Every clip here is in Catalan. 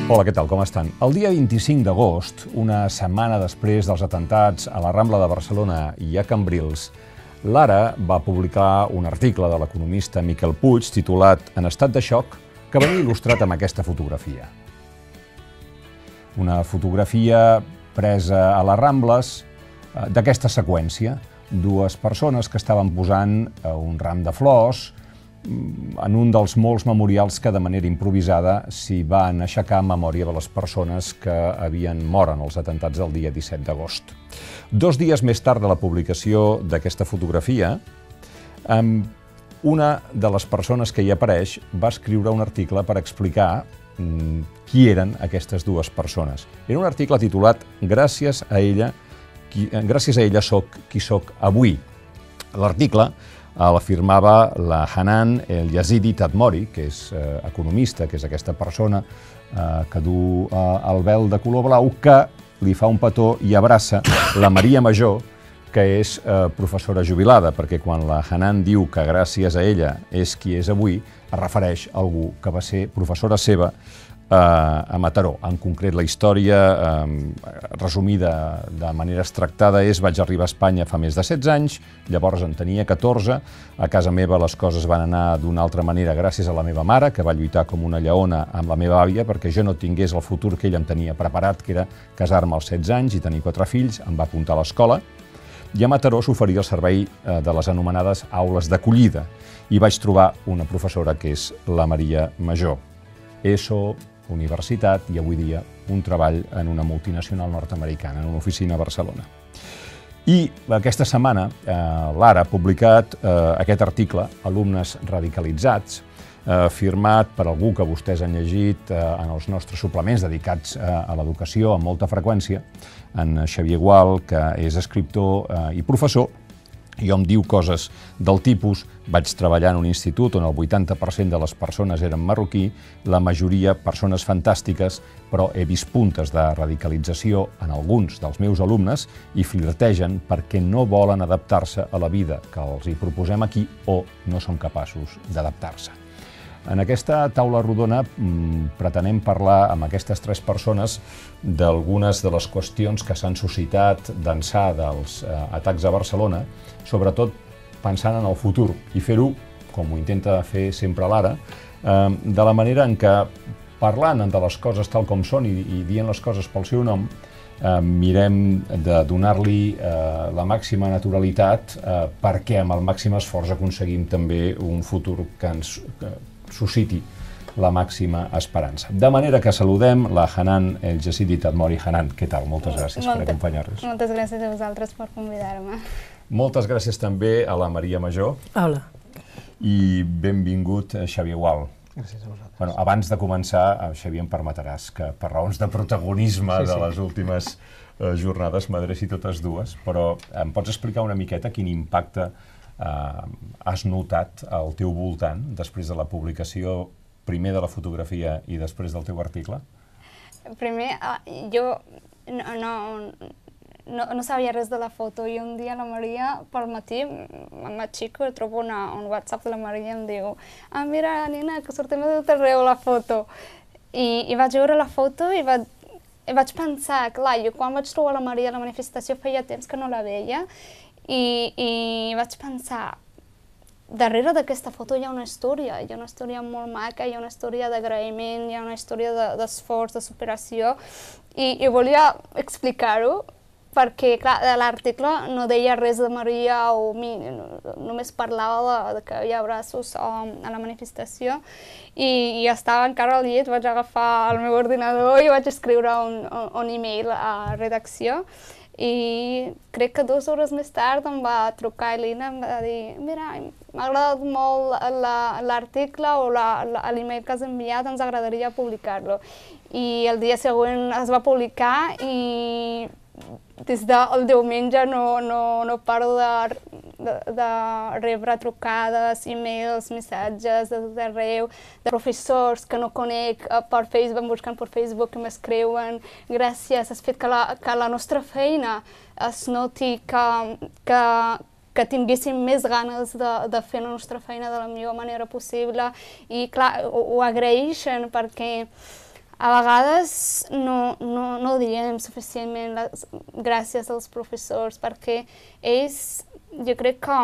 Hola, què tal? Com estan? El dia 25 d'agost, una setmana després dels atentats a la Rambla de Barcelona i a Cambrils, l'Ara va publicar un article de l'economista Miquel Puig titulat En estat de xoc, que venia il·lustrat amb aquesta fotografia. Una fotografia presa a les Rambles d'aquesta seqüència. Dues persones que estaven posant un ram de flors en un dels molts memorials que de manera improvisada s'hi van aixecar en memòria de les persones que havien mort en els atentats del dia 17 d'agost. 2 dies més tard de la publicació d'aquesta fotografia, una de les persones que hi apareix va escriure un article per explicar qui eren aquestes dues persones. Era un article titulat Gràcies a ella soc qui soc avui. L'article l'afirmava la Hanan El Yazidi Tadmori, que és economista, que és aquesta persona que du el vel de color blau, que li fa un petó i abraça la Maria Major, que és professora jubilada, perquè quan la Hanan diu que gràcies a ella és qui és avui, es refereix a algú que va ser professora seva a Mataró. En concret, la història resumida de manera extractada és: vaig arribar a Espanya fa més de 16 anys, llavors en tenia 14, a casa meva les coses van anar d'una altra manera gràcies a la meva mare, que va lluitar com una lleona amb la meva àvia perquè jo no tingués el futur que ella em tenia preparat, que era casar-me als 16 anys i tenir 4 fills, em va apuntar a l'escola, i a Mataró s'oferia el servei de les anomenades aules d'acollida, i vaig trobar una professora que és la Maria Major. ESO, universitat i avui dia un treball en una multinacional nord-americana, en una oficina a Barcelona. I aquesta setmana l'Ara ha publicat aquest article, Alumnes radicalitzats, firmat per algú que vostès han llegit en els nostres suplements dedicats a l'educació amb molta freqüència, en Xavier Gual, que és escriptor i professor, i hom diu coses del tipus: vaig treballar en un institut on el 80% de les persones eren marroquí, la majoria persones fantàstiques, però he vist puntes de radicalització en alguns dels meus alumnes i flirtegen perquè no volen adaptar-se a la vida que els hi proposem aquí o no són capaços d'adaptar-se. En aquesta taula rodona pretenem parlar amb aquestes 3 persones d'algunes de les qüestions que s'han suscitat d'ençà dels atacs a Barcelona, sobretot pensant en el futur, i fer-ho, com ho intenta fer sempre l'Ara, de la manera en què, parlant de les coses tal com són i dient les coses pel seu nom, mirem de donar-li la màxima naturalitat perquè amb el màxim esforç aconseguim també un futur que ens susciti la màxima esperança. De manera que saludem la Hanan El Yazidi Tadmori. Hanan, què tal? Moltes gràcies per acompanyar-nos. Moltes gràcies a vosaltres per convidar-me. Moltes gràcies també a la Maria Major. Hola. I benvingut Xavier Gual. Gràcies a vosaltres. Bueno, abans de començar, Xavier, em permetràs que per raons de protagonisme de les últimes jornades m'adreci totes dues, però em pots explicar una miqueta quin impacte has notat al teu voltant després de la publicació primer de la fotografia i després del teu article? Primer, jo no sabia res de la foto i un dia la Maria, pel matí, m'aixeco i trobo un WhatsApp de la Maria i em diu: mira, nena, que sortim de tot arreu la foto. I vaig veure la foto i vaig pensar, clar, jo quan vaig trobar la Maria a la manifestació feia temps que no la veia, i vaig pensar, darrere d'aquesta foto hi ha una història molt maca, hi ha una història d'agraïment, hi ha una història d'esforç, de superació, i volia explicar-ho perquè, clar, l'article no deia res de Maria o mi, només parlava que hi ha abraços a la manifestació, i estava encara al llit, vaig agafar el meu ordinador i vaig escriure un e-mail a redacció. I crec que 2 hores més tard em va trucar Elina i em va dir: mira, m'ha agradat molt l'article o l'email que has enviat, ens agradaria publicar-lo. I el dia següent es va publicar i des del diumenge no paro de rebre trucades, e-mails, missatges de tot arreu, de professors que no conec per Facebook, buscant per Facebook, que m'escriuen: gràcies, has fet que la nostra feina es noti, que tinguéssim més ganes de fer la nostra feina de la millor manera possible. I clar, ho agraeixen perquè a vegades no diem suficientment gràcies als professors, perquè ells, jo crec que...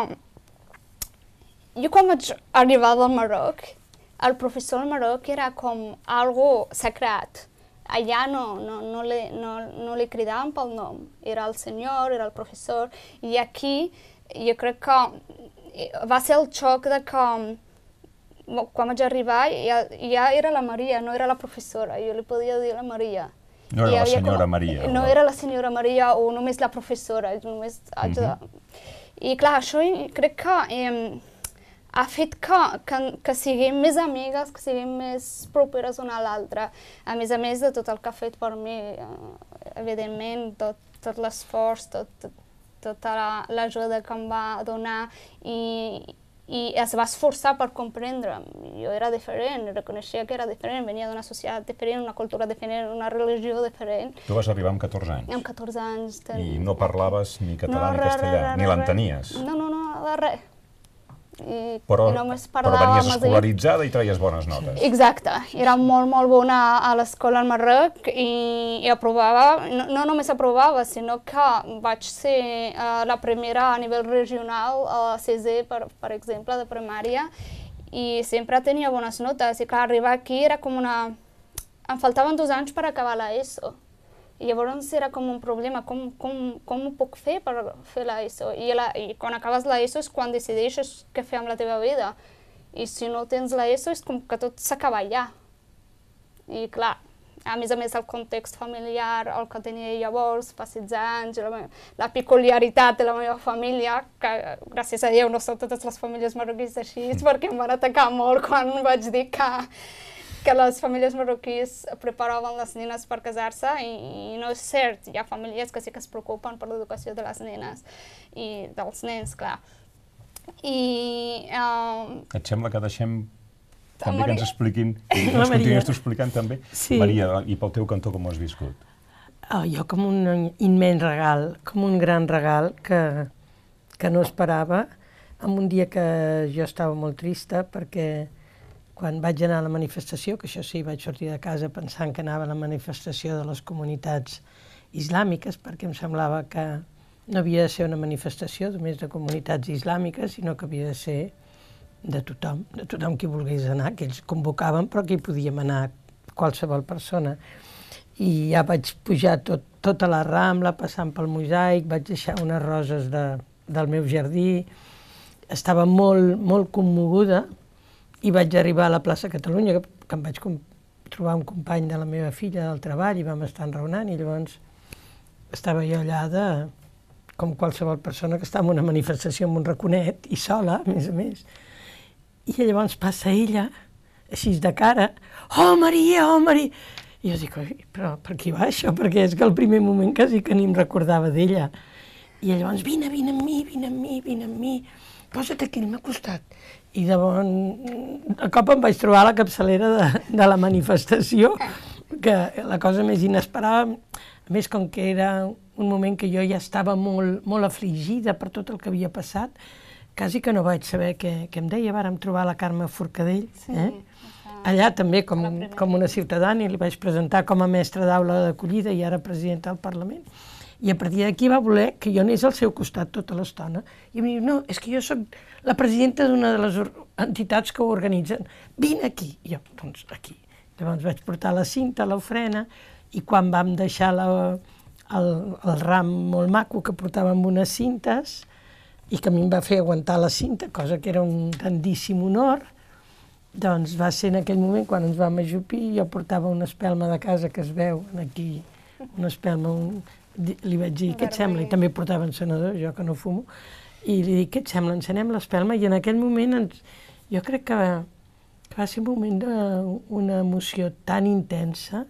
Jo quan vaig arribar del Marroc, el professor al Marroc era com algo sagrat. Allà no li cridaven pel nom, era el senyor, era el professor, i aquí jo crec que va ser el xoc de que quan vaig arribar ja era la Maria, no era la professora, jo li podia dir la Maria. No era la senyora Maria. No era la senyora Maria o només la professora, només... I clar, això crec que ha fet que siguem més amigues, que siguem més properes una a l'altra. A més de tot el que ha fet per mi, evidentment, tot l'esforç, tota l'ajuda que em va donar i es va esforçar per comprendre'm. Jo era diferent, reconeixia que era diferent, venia d'una societat diferent, una cultura diferent, una religió diferent. Tu vas arribar amb 14 anys. Amb 14 anys. I no parlaves ni català ni castellà, ni l'entenies. No, de res. Però venies escolaritzada i traies bones notes. Exacte. Era molt bona a l'escola al Marroc i aprovava, no només aprovava, sinó que vaig ser la primera a nivell regional a la CESE, per exemple, de primària, i sempre tenia bones notes. I clar, arribar aquí era com una... Em faltaven 2 anys per acabar l'ESO. I llavors era com un problema, com ho puc fer per fer l'ESO? I quan acabes l'ESO és quan decideixes què fer amb la teva vida. I si no tens l'ESO és com que tot s'acaba allà. I clar, a més el context familiar, el que tenia llavors, fa 16 anys, la peculiaritat de la meva família, que gràcies a Déu no són totes les famílies marroquís així, perquè em van atacar molt quan vaig dir que les famílies marroquís preparaven les nenes per casar-se i no és cert. Hi ha famílies que sí que es preocupen per l'educació de les nenes i dels nens, clar. Et sembla que deixem també que ens expliquin, i ens continues tu explicant també, Maria, i pel teu cantó com ho has viscut? Jo com un immens regal, com un gran regal que no esperava, en un dia que jo estava molt trista perquè quan vaig anar a la manifestació, que això sí, vaig sortir de casa pensant que anava a la manifestació de les comunitats islàmiques, perquè em semblava que no havia de ser una manifestació només de comunitats islàmiques, sinó que havia de ser de tothom qui volgués anar, que ells convocaven, però que hi podíem anar qualsevol persona. I ja vaig pujar tota la Rambla, passant pel Mosaic, vaig deixar unes roses del meu jardí, estava molt commoguda, i vaig arribar a la plaça Catalunya, que em vaig trobar un company de la meva filla del treball i vam estar enraonant, i llavors estava jo allà com qualsevol persona que està en una manifestació amb un raconet, i sola, a més. I llavors passa ella, així de cara, oh Maria! I jo dic, però per qui va això? Perquè és que al primer moment quasi que ni em recordava d'ella. I llavors, vine amb mi, posa't aquí al meu costat. I de cop em vaig trobar a la capçalera de la manifestació, que la cosa més inesperada, a més com que era un moment que jo ja estava molt afligida per tot el que havia passat, quasi que no vaig saber què em deia. Vàrem trobar la Carme Forcadell, allà també com una ciutadana, i li vaig presentar com a mestra d'aula d'acollida i ara presidenta del Parlament. I a partir d'aquí va voler que jo anés al seu costat tota l'estona. I em diu, no, és que jo soc la presidenta d'una de les entitats que ho organitzen. Vine aquí. I jo, doncs, aquí. Llavors vaig portar la cinta, l'ofrena, i quan vam deixar el ram molt maco que portava amb unes cintes, i que a mi em va fer aguantar la cinta, cosa que era un grandíssim honor, doncs va ser en aquell moment quan ens vam ajupir, jo portava una espelma de casa que es veu aquí, una espelma, li vaig dir, què et sembla? I també portava encenedor, jo que no fumo, i li dic, què et sembla? Encenem l'espelma, i en aquell moment jo crec que va ser un moment d'una emoció tan intensa,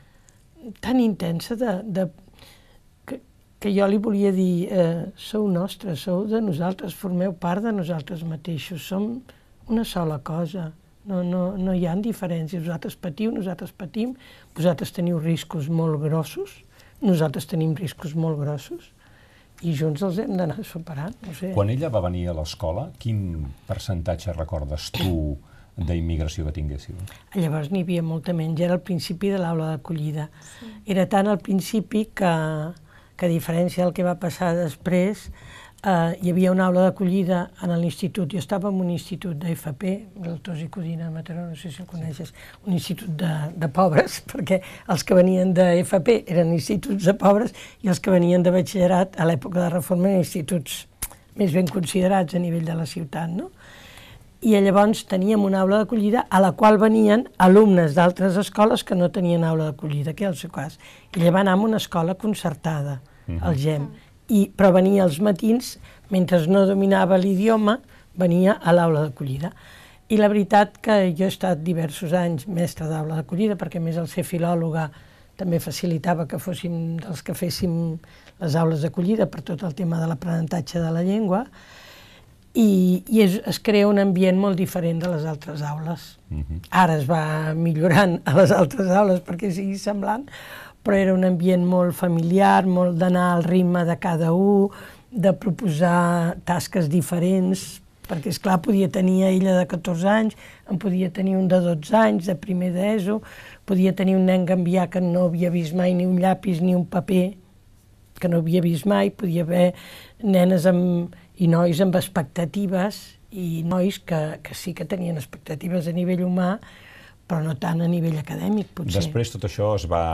que jo li volia dir, sou nostres, sou de nosaltres, formeu part de nosaltres mateixos, som una sola cosa, no hi ha diferències, vosaltres patiu, nosaltres patim, vosaltres teniu riscos molt grossos, nosaltres tenim riscos molt grossos, i junts els hem d'anar superant, no sé. Quan ella va venir a l'escola, quin percentatge recordes tu d'immigració que tinguéssiu? Llavors n'hi havia molta menys, era al principi de l'aula d'acollida. Era tant al principi que a diferència del que va passar després, hi havia una aula d'acollida en l'institut. Jo estava en un institut d'FP, el Tosi Codina, a Mataró, no sé si el coneixes, un institut de pobres, perquè els que venien d'FP eren instituts de pobres i els que venien de batxillerat a l'època de la reforma eren instituts més ben considerats a nivell de la ciutat, no? I llavors teníem una aula d'acollida a la qual venien alumnes d'altres escoles que no tenien aula d'acollida, que era el seu cas. I llavors anàvem a una escola concertada, al GEM, però venia als matins, mentre no dominava l'idioma, venia a l'aula d'acollida. I la veritat que jo he estat diversos anys mestre d'aula d'acollida, perquè a més el ser filòloga també facilitava que fóssim dels que féssim les aules d'acollida per tot el tema de l'aprenentatge de la llengua, i es crea un ambient molt diferent de les altres aules. Ara es va millorant a les altres aules perquè sigui semblant, però era un ambient molt familiar, molt d'anar al ritme de cada un, de proposar tasques diferents, perquè, esclar, podia tenir ella de 14 anys, en podia tenir un de 12 anys, de primer d'ESO, podia tenir un nen gambià que no havia vist mai ni un llapis ni un paper, que no havia vist mai, podia haver nenes i nois amb expectatives i nois que sí que tenien expectatives a nivell humà, però no tant a nivell acadèmic, potser. Després tot això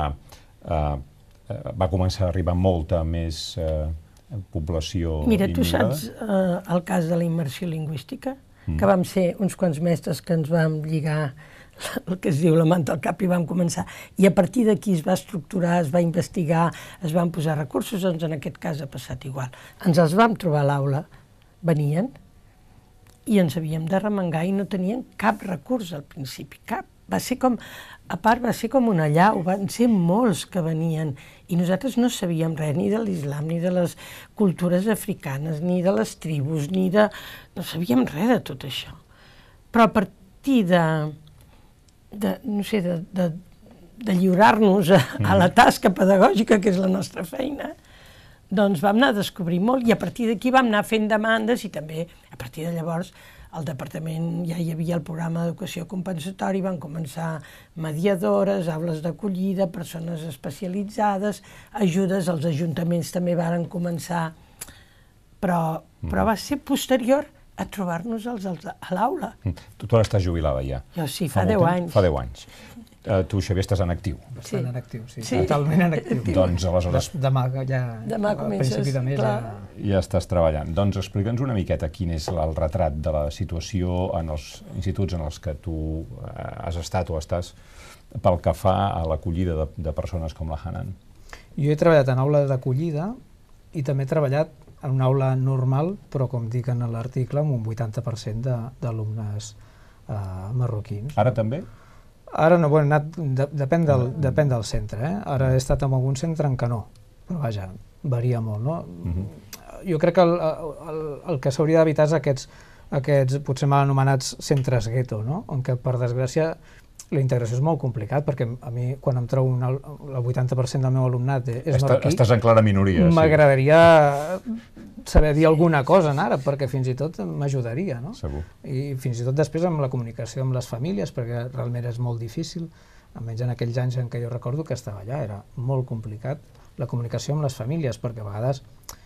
va començar a arribar molta més població immigrada. Mira, tu saps el cas de la immersió lingüística? Que vam ser uns quants mestres que ens vam lligar el que es diu la manta al cap i vam començar. I a partir d'aquí es va estructurar, es va investigar, es van posar recursos, doncs en aquest cas ha passat igual. Ens els vam trobar a l'aula, venien, i ens havíem de remengar i no tenien cap recurs al principi, cap. Va ser com, a part va ser com una allau, van ser molts que venien i nosaltres no sabíem res ni de l'islam, ni de les cultures africanes, ni de les tribus, no sabíem res de tot això. Però a partir de lliurar-nos a la tasca pedagògica, que és la nostra feina, doncs vam anar a descobrir molt i a partir d'aquí vam anar fent demandes i també a partir de llavors al departament ja hi havia el programa d'educació compensatori, van començar mediadores, aules d'acollida, persones especialitzades, ajudes, els ajuntaments també varen començar, però va ser posterior a trobar-nos a l'aula. Tu ara estàs jubilada ja? Jo sí, fa 10 anys. Fa 10 anys. Tu, Xavier, estàs en actiu. Bastant en actiu, sí, totalment en actiu. Doncs aleshores... Demà comences, clar. Ja estàs treballant. Doncs explica'ns una miqueta quin és el retrat de la situació en els instituts en els que tu has estat o estàs pel que fa a l'acollida de persones com la Hanan. Jo he treballat en aula d'acollida i també he treballat en una aula normal, però com dic en l'article, amb un 80% d'alumnes marroquins. Ara també? Ara no, bueno, depèn del centre. Ara he estat en algun centre en què no, però vaja, varia molt, no? Jo crec que el que s'hauria d'evitar és aquests potser mal anomenats centres gueto, no? On que, per desgràcia, la integració és molt complicat, perquè a mi, quan em trobo el 80% del meu alumnat és marroquí... Estàs en clara minoria, sí. M'agradaria saber dir alguna cosa en àrab, perquè fins i tot m'ajudaria, no? Segur. I fins i tot després amb la comunicació amb les famílies, perquè realment és molt difícil, almenys en aquells anys en què jo recordo que estava allà, era molt complicat la comunicació amb les famílies, perquè a vegades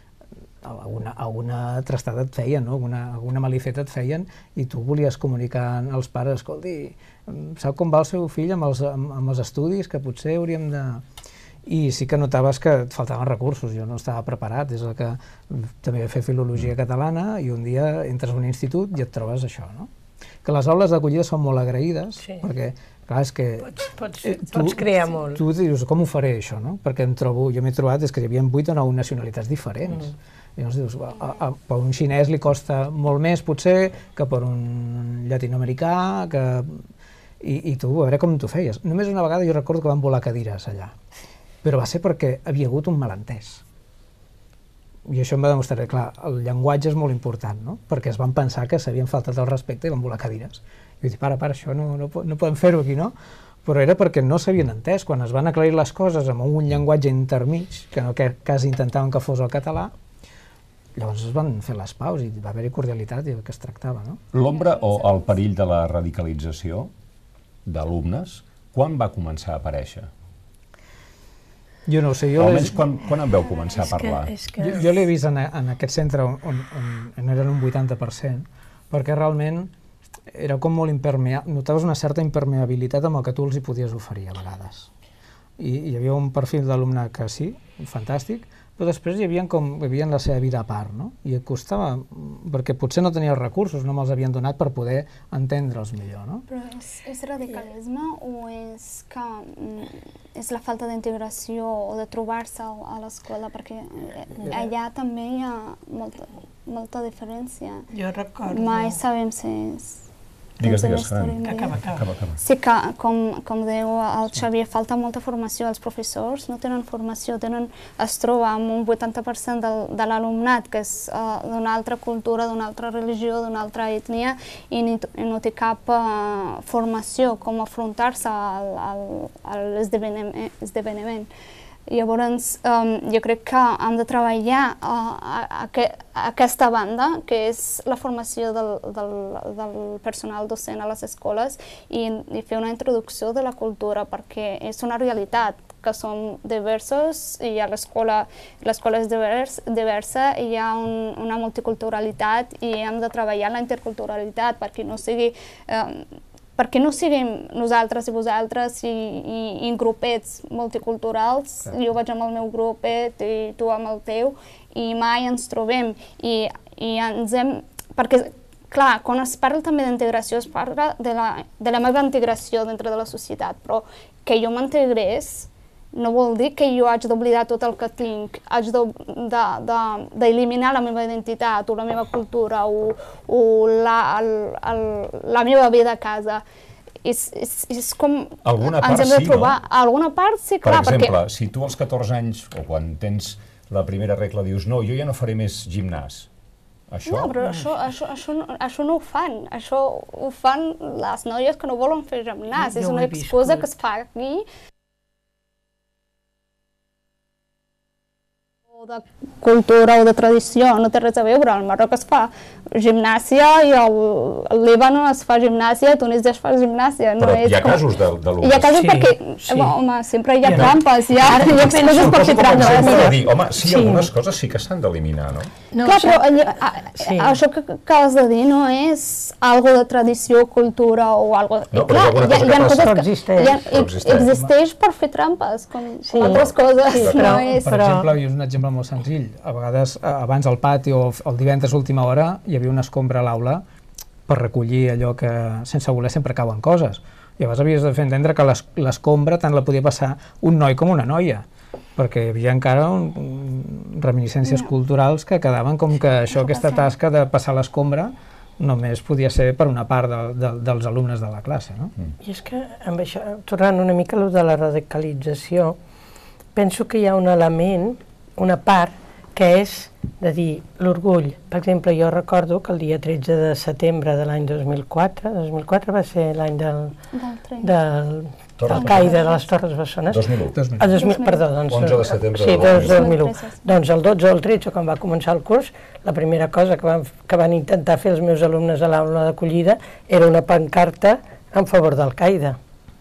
alguna trastada et feien, no? alguna malifeta et feien i tu volies comunicar als pares, escolti, sap com va el seu fill amb els estudis, que potser hauríem de... I sí que notaves que et faltaven recursos, jo no estava preparat, és el que també vaig fer filologia catalana i un dia entres a un institut i et trobes això, no? Que les aules d'acollida són molt agraïdes, perquè clar, és que... Pots crear molt. Tu dius, com ho faré això, no? Perquè jo m'he trobat que hi havia 8 o 9 nacionalitats diferents. I llavors dius, per un xinès li costa molt més, potser, que per un llatinoamericà, i tu, a veure com t'ho feies. Només una vegada jo recordo que van volar cadires allà, però va ser perquè havia hagut un malentès. I això em va demostrar que, clar, el llenguatge és molt important, no? Perquè es van pensar que s'havien faltat el respecte i van volar cadires. I vaig dir, para, això no podem fer-ho aquí, no? Però era perquè no s'havien entès. Quan es van aclarir les coses amb un llenguatge intermig, que en aquest cas intentaven que fos el català, llavors es van fer les paus i va haver-hi cordialitat i que es tractava, no? L'ombra o el perill de la radicalització d'alumnes, quan va començar a aparèixer? Jo no ho sé, Almenys quan en veu començar a parlar? Jo l'he vist en aquest centre on eren un 80%, perquè realment era com molt impermeable, notaves una certa impermeabilitat amb el que tu els hi podies oferir a vegades. I hi havia un perfil d'alumne que sí, fantàstic, però després hi havia la seva vida a part, no? I et costava, perquè potser no tenia els recursos, no me'ls havien donat per poder entendre'ls millor, no? Però és radicalisme o és que és la falta d'integració o de trobar-se a l'escola? Perquè allà també hi ha molta diferència. Jo recordo... Mai sabem si és... Digues, Acaba. Sí que, com diu el Xavier, falta molta formació. Els professors no tenen formació, es troba amb un 80% de l'alumnat que és d'una altra cultura, d'una altra religió, d'una altra ètnia i no té cap formació com afrontar-se a l'esdeveniment. Llavors, jo crec que hem de treballar aquesta banda, que és la formació del personal docent a les escoles i fer una introducció de la cultura, perquè és una realitat que som diversos i l'escola és diversa i hi ha una multiculturalitat i hem de treballar la interculturalitat perquè no siguem nosaltres i vosaltres i grupets multiculturals, jo vaig amb el meu grupet i tu amb el teu, i mai ens trobem. I ens hem... Perquè, clar, quan es parla també d'integració, es parla de la meva integració dintre de la societat, però que jo m'integrés no vol dir que jo haig d'oblidar tot el que tinc, haig d'eliminar la meva identitat o la meva cultura o la meva vida a casa. És com... Alguna part sí, no? Alguna part sí, clar. Per exemple, si tu als 14 anys, o quan tens la primera regla, dius no, jo ja no faré més gimnàs. Això... No, però això no ho fan. Això ho fan les noies que no volen fer gimnàs. És una excusa que es fa aquí. De cultura o de tradició, no té res a veure. Al Marroc es fa gimnàsia i al Líban es fa gimnàsia, a Tunis es fa gimnàsia. Però hi ha casos d'alumnes. Hi ha casos perquè, home, sempre hi ha trampes, hi ha excuses per fer trampes. Home, sí, algunes coses sí que s'han d'eliminar, no? Clar, però això que acabes de dir no és algo de tradició, cultura o algo... No, però és alguna cosa que existeix per fer trampes, com altres coses. Per exemple, hi ha un exemple molt senzill. A vegades, abans al pati o el divendres a última hora, hi havia una escombra a l'aula per recollir allò que, sense voler, sempre cauen coses. Llavors havies de fer entendre que l'escombra tant la podia passar un noi com una noia, perquè hi havia encara reminiscències culturals que quedaven com que aquesta tasca de passar l'escombra només podia ser per una part dels alumnes de la classe. I és que, amb això, tornant una mica a lo de la radicalització, penso que hi ha un element, una part, que és de dir l'orgull. Per exemple, jo recordo que el dia 13 de setembre de l'any 2004 va ser l'any del caïda de les Torres Bessones. 2001. Perdó, 11 de setembre de 2001. Doncs el 12 o el 13, quan va començar el curs, la primera cosa que van intentar fer els meus alumnes a l'aula d'acollida era una pancarta en favor d'Al-Qaeda.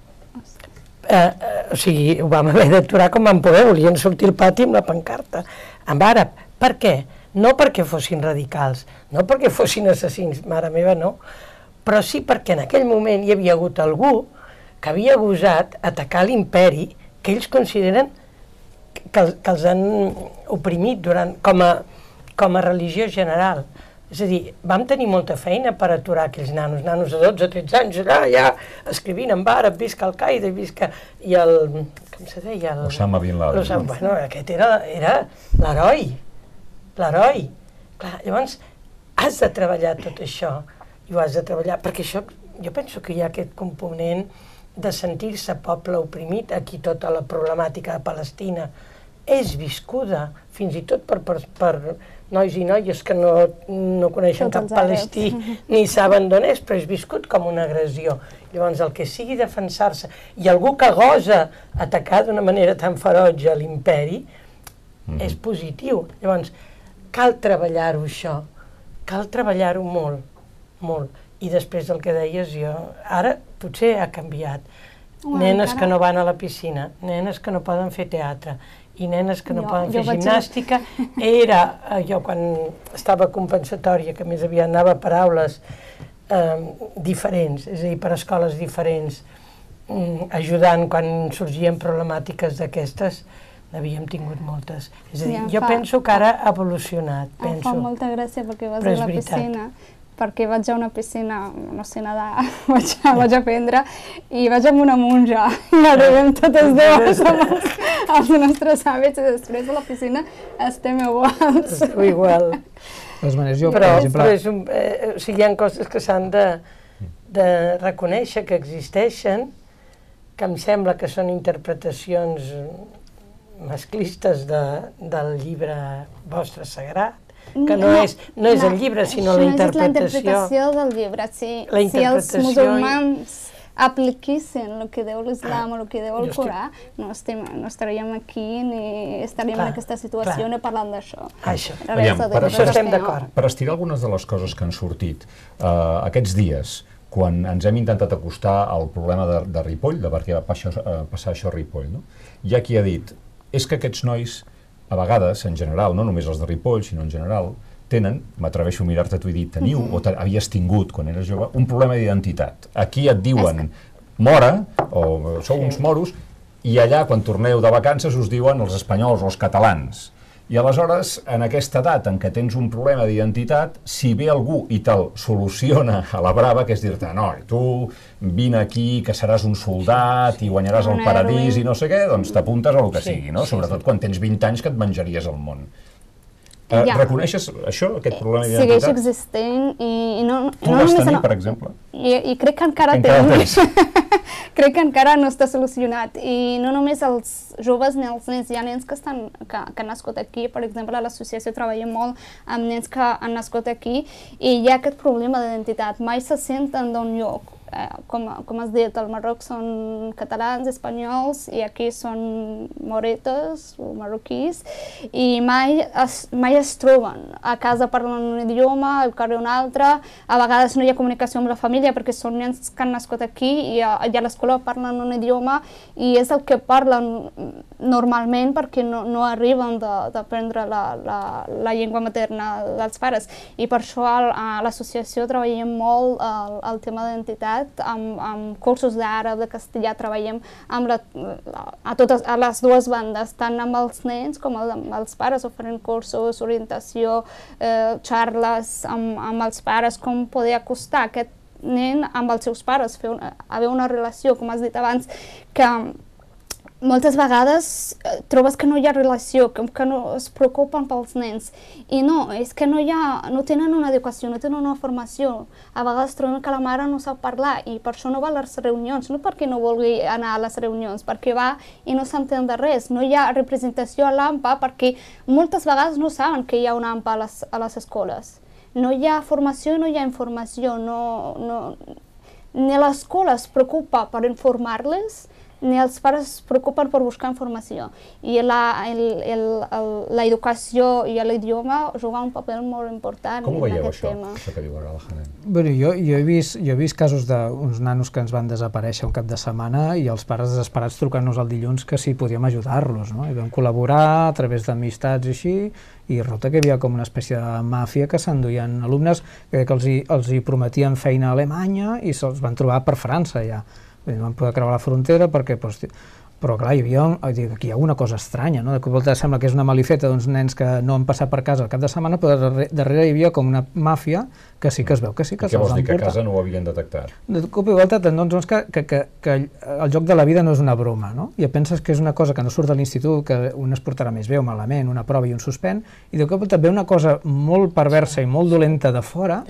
O sigui, ho vam haver d'aturar com vam poder, volien sortir al pati amb la pancarta, amb àrab. Per què? No perquè fossin radicals, no perquè fossin assassins, mare meva, no, però sí perquè en aquell moment hi havia hagut algú que havia gosat atacar l'imperi que ells consideren que els han oprimit com a religió general. És a dir, vam tenir molta feina per aturar aquells nanos de 12 o 13 anys, allà ja escrivint en àrab, visca Al-Qaeda, visca... I el... com se deia? Osama Bin Laden. Bueno, aquest era l'heroi. L'heroi. Llavors, has de treballar tot això, i ho has de treballar, perquè això, jo penso que hi ha aquest component de sentir-se poble oprimit. Aquí tota la problemàtica de Palestina és viscuda, fins i tot per nois i noies que no coneixen cap palestí ni saben d'on és, però és viscut com una agressió. Llavors, el que sigui defensar-se, i algú que gosa atacar d'una manera tan ferotge l'imperi, és positiu. Llavors, cal treballar-ho, això. Cal treballar-ho molt, molt. I després el que deies jo, ara potser ha canviat. Nenes que no van a la piscina, nenes que no poden fer teatre, i nenes que no poden fer gimnàstica. Jo quan estava compensatòria, que més aviat anava per aules diferents, és a dir, per escoles diferents, ajudant quan sorgien problemàtiques d'aquestes, n'havíem tingut moltes. És a dir, jo penso que ara ha evolucionat. Em fa molta gràcia perquè vas a la piscina, perquè vaig a una piscina, no sé nedar, vaig aprendre, i vaig amb una monja, i arribem totes dues amb els nostres hàbits, i després de la piscina estem iguals. Igual. Però hi ha coses que s'han de reconèixer que existeixen, que em sembla que són interpretacions masclistes del llibre vostre sagrat, que no és el llibre, sinó la interpretació. És la interpretació del llibre, sí. Si els musulmans apliquessin el que diu l'islam o el que diu el Corà, no estaríem aquí ni estaríem en aquesta situació ni parlant d'això. Això estem d'acord. Per estirar algunes de les coses que han sortit aquests dies, quan ens hem intentat acostar al problema de Ripoll, de per què va passar això a Ripoll, hi ha qui ha dit és que aquests nois, a vegades, en general, no només els de Ripoll, sinó en general, tenen, m'atreveixo a mirar-te, t'ho he dit, teniu o havies tingut, quan eres jove, un problema d'identitat. Aquí et diuen mora, o sou uns moros, i allà, quan torneu de vacances, us diuen els espanyols o els catalans. I aleshores, en aquesta edat en què tens un problema d'identitat, si ve algú i te'l soluciona a la brava, que és dir-te, no, tu vine aquí, que seràs un soldat i guanyaràs el paradís i no sé què, doncs t'apuntes a lo que sigui, no? Sobretot quan tens 20 anys que et menjaries el món. Reconeixes això, aquest problema d'identitat? Segueix existint i no... Tu el vas tenir, per exemple? I crec que encara tens. Crec que encara no està solucionat. I no només els joves ni els nens, hi ha nens que han nascut aquí. Per exemple, a l'associació treballem molt amb nens que han nascut aquí i hi ha aquest problema d'identitat. Mai se senten d'un lloc. Com has dit, al Marroc són catalans, espanyols, i aquí són moretes o marroquís, i mai es troben. A casa parlen un idioma, al carrer un altre, a vegades no hi ha comunicació amb la família perquè són nens que han nascut aquí i a l'escola parlen un idioma i és el que parlen normalment perquè no arriben d'aprendre la llengua materna dels pares. I per això a l'associació treballem molt el tema d'identitat, amb cursos d'àrab, de castellà, treballem a les dues bandes, tant amb els nens com amb els pares, oferint cursos, orientació, xarles amb els pares, com poder acostar aquest nen amb els seus pares, haver una relació, com has dit abans, que moltes vegades trobes que no hi ha relació, que no es preocupen pels nens. I no, és que no tenen una educació, no tenen una formació. A vegades trobem que la mare no sap parlar i per això no va a les reunions, no perquè no vulgui anar a les reunions, perquè va i no s'entén de res. No hi ha representació a l'AMPA perquè moltes vegades no saben que hi ha una AMPA a les escoles. No hi ha formació, no hi ha informació. Ni l'escola es preocupa per informar-les, ni els pares es preocupen per buscar informació. I la educació i l'idioma juguen un paper molt important en aquest tema. Com ho veieu això que diu ara la Hanan? Bé, jo he vist casos d'uns nanos que ens van desaparèixer un cap de setmana i els pares desesperats trucant-nos el dilluns que si podíem ajudar-los, no? I vam col·laborar a través d'amistats i així, i resulta que hi havia com una espècie de màfia que s'enduien alumnes que els hi prometien feina a Alemanya i se'ls van trobar per França ja. No van poder creuar la frontera perquè... Però clar, aquí hi ha una cosa estranya, no? De cop volta sembla que és una malifeta d'uns nens que no han passat per casa el cap de setmana, però darrere hi havia com una màfia que sí que es veu que sí que se'ls emporta. Què vols dir, que a casa no ho havien detectat? De cop i volta doncs que el joc de la vida no és una broma, no? I penses que és una cosa que no surt de l'institut, que un es portarà més bé o malament, una prova i un suspèn, i de cop i volta ve una cosa molt perversa i molt dolenta de fora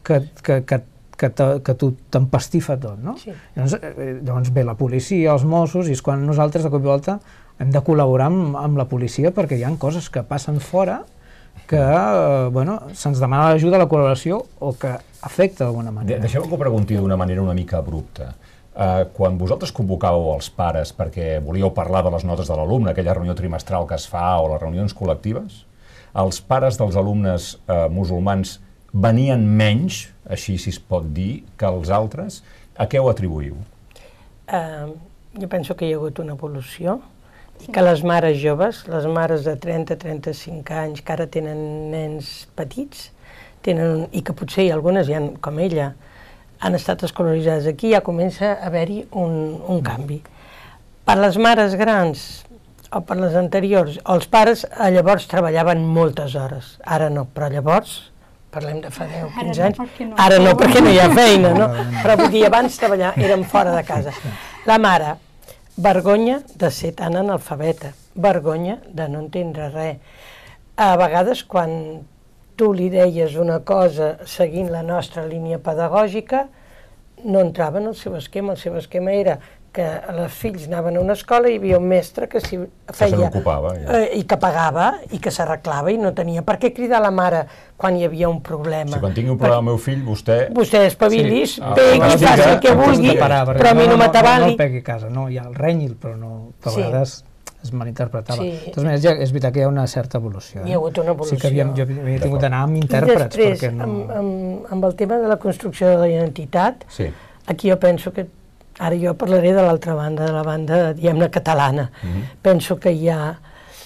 que t'empastifa tot, no? Sí. Llavors ve la policia, els Mossos, i és quan nosaltres de cop i volta hem de col·laborar amb la policia perquè hi ha coses que passen fora que se'ns demana l'ajuda, la col·laboració o que afecta d'alguna manera. Deixeu que ho pregunti d'una manera una mica abrupta. Quan vosaltres convocàveu els pares perquè volíeu parlar de les notes de l'alumne, aquella reunió trimestral que es fa o les reunions col·lectives, els pares dels alumnes musulmans venien menys, així si es pot dir, que els altres? A què ho atribuïu? Jo penso que hi ha hagut una evolució i que les mares joves, les mares de 30-35 anys que ara tenen nens petits, i que potser algunes, com ella, han estat escolaritzades aquí, ja comença a haver-hi un canvi. Per les mares grans o per les anteriors, els pares llavors treballaven moltes hores, ara no, però llavors, parlem de fa 10-15 anys, ara no perquè no hi ha feina, no? Però vull dir, abans eren fora de casa. La mare, vergonya de ser tan analfabeta, vergonya de no entendre res. A vegades, quan tu li deies una cosa seguint la nostra línia pedagògica, no entrava en el seu esquema. El seu esquema era que els fills anaven a una escola i hi havia un mestre que s'hi feia i que pagava i que s'arreglava i no tenia per què cridar a la mare quan hi havia un problema. Si quan tingui un problema el meu fill, vostè espavilis, pegui, faci el que vulgui, però a mi no m'atabali. No pegui a casa, no, hi ha el renyi, però a vegades es malinterpretava. De totes maneres, és veritat que hi ha una certa evolució. Hi ha hagut una evolució. Sí que jo havia tingut d'anar amb intèrprets. I després, amb el tema de la construcció de la identitat, aquí jo penso que, ara jo parlaré de l'altra banda, de la banda, diguem-ne, catalana. Penso que hi ha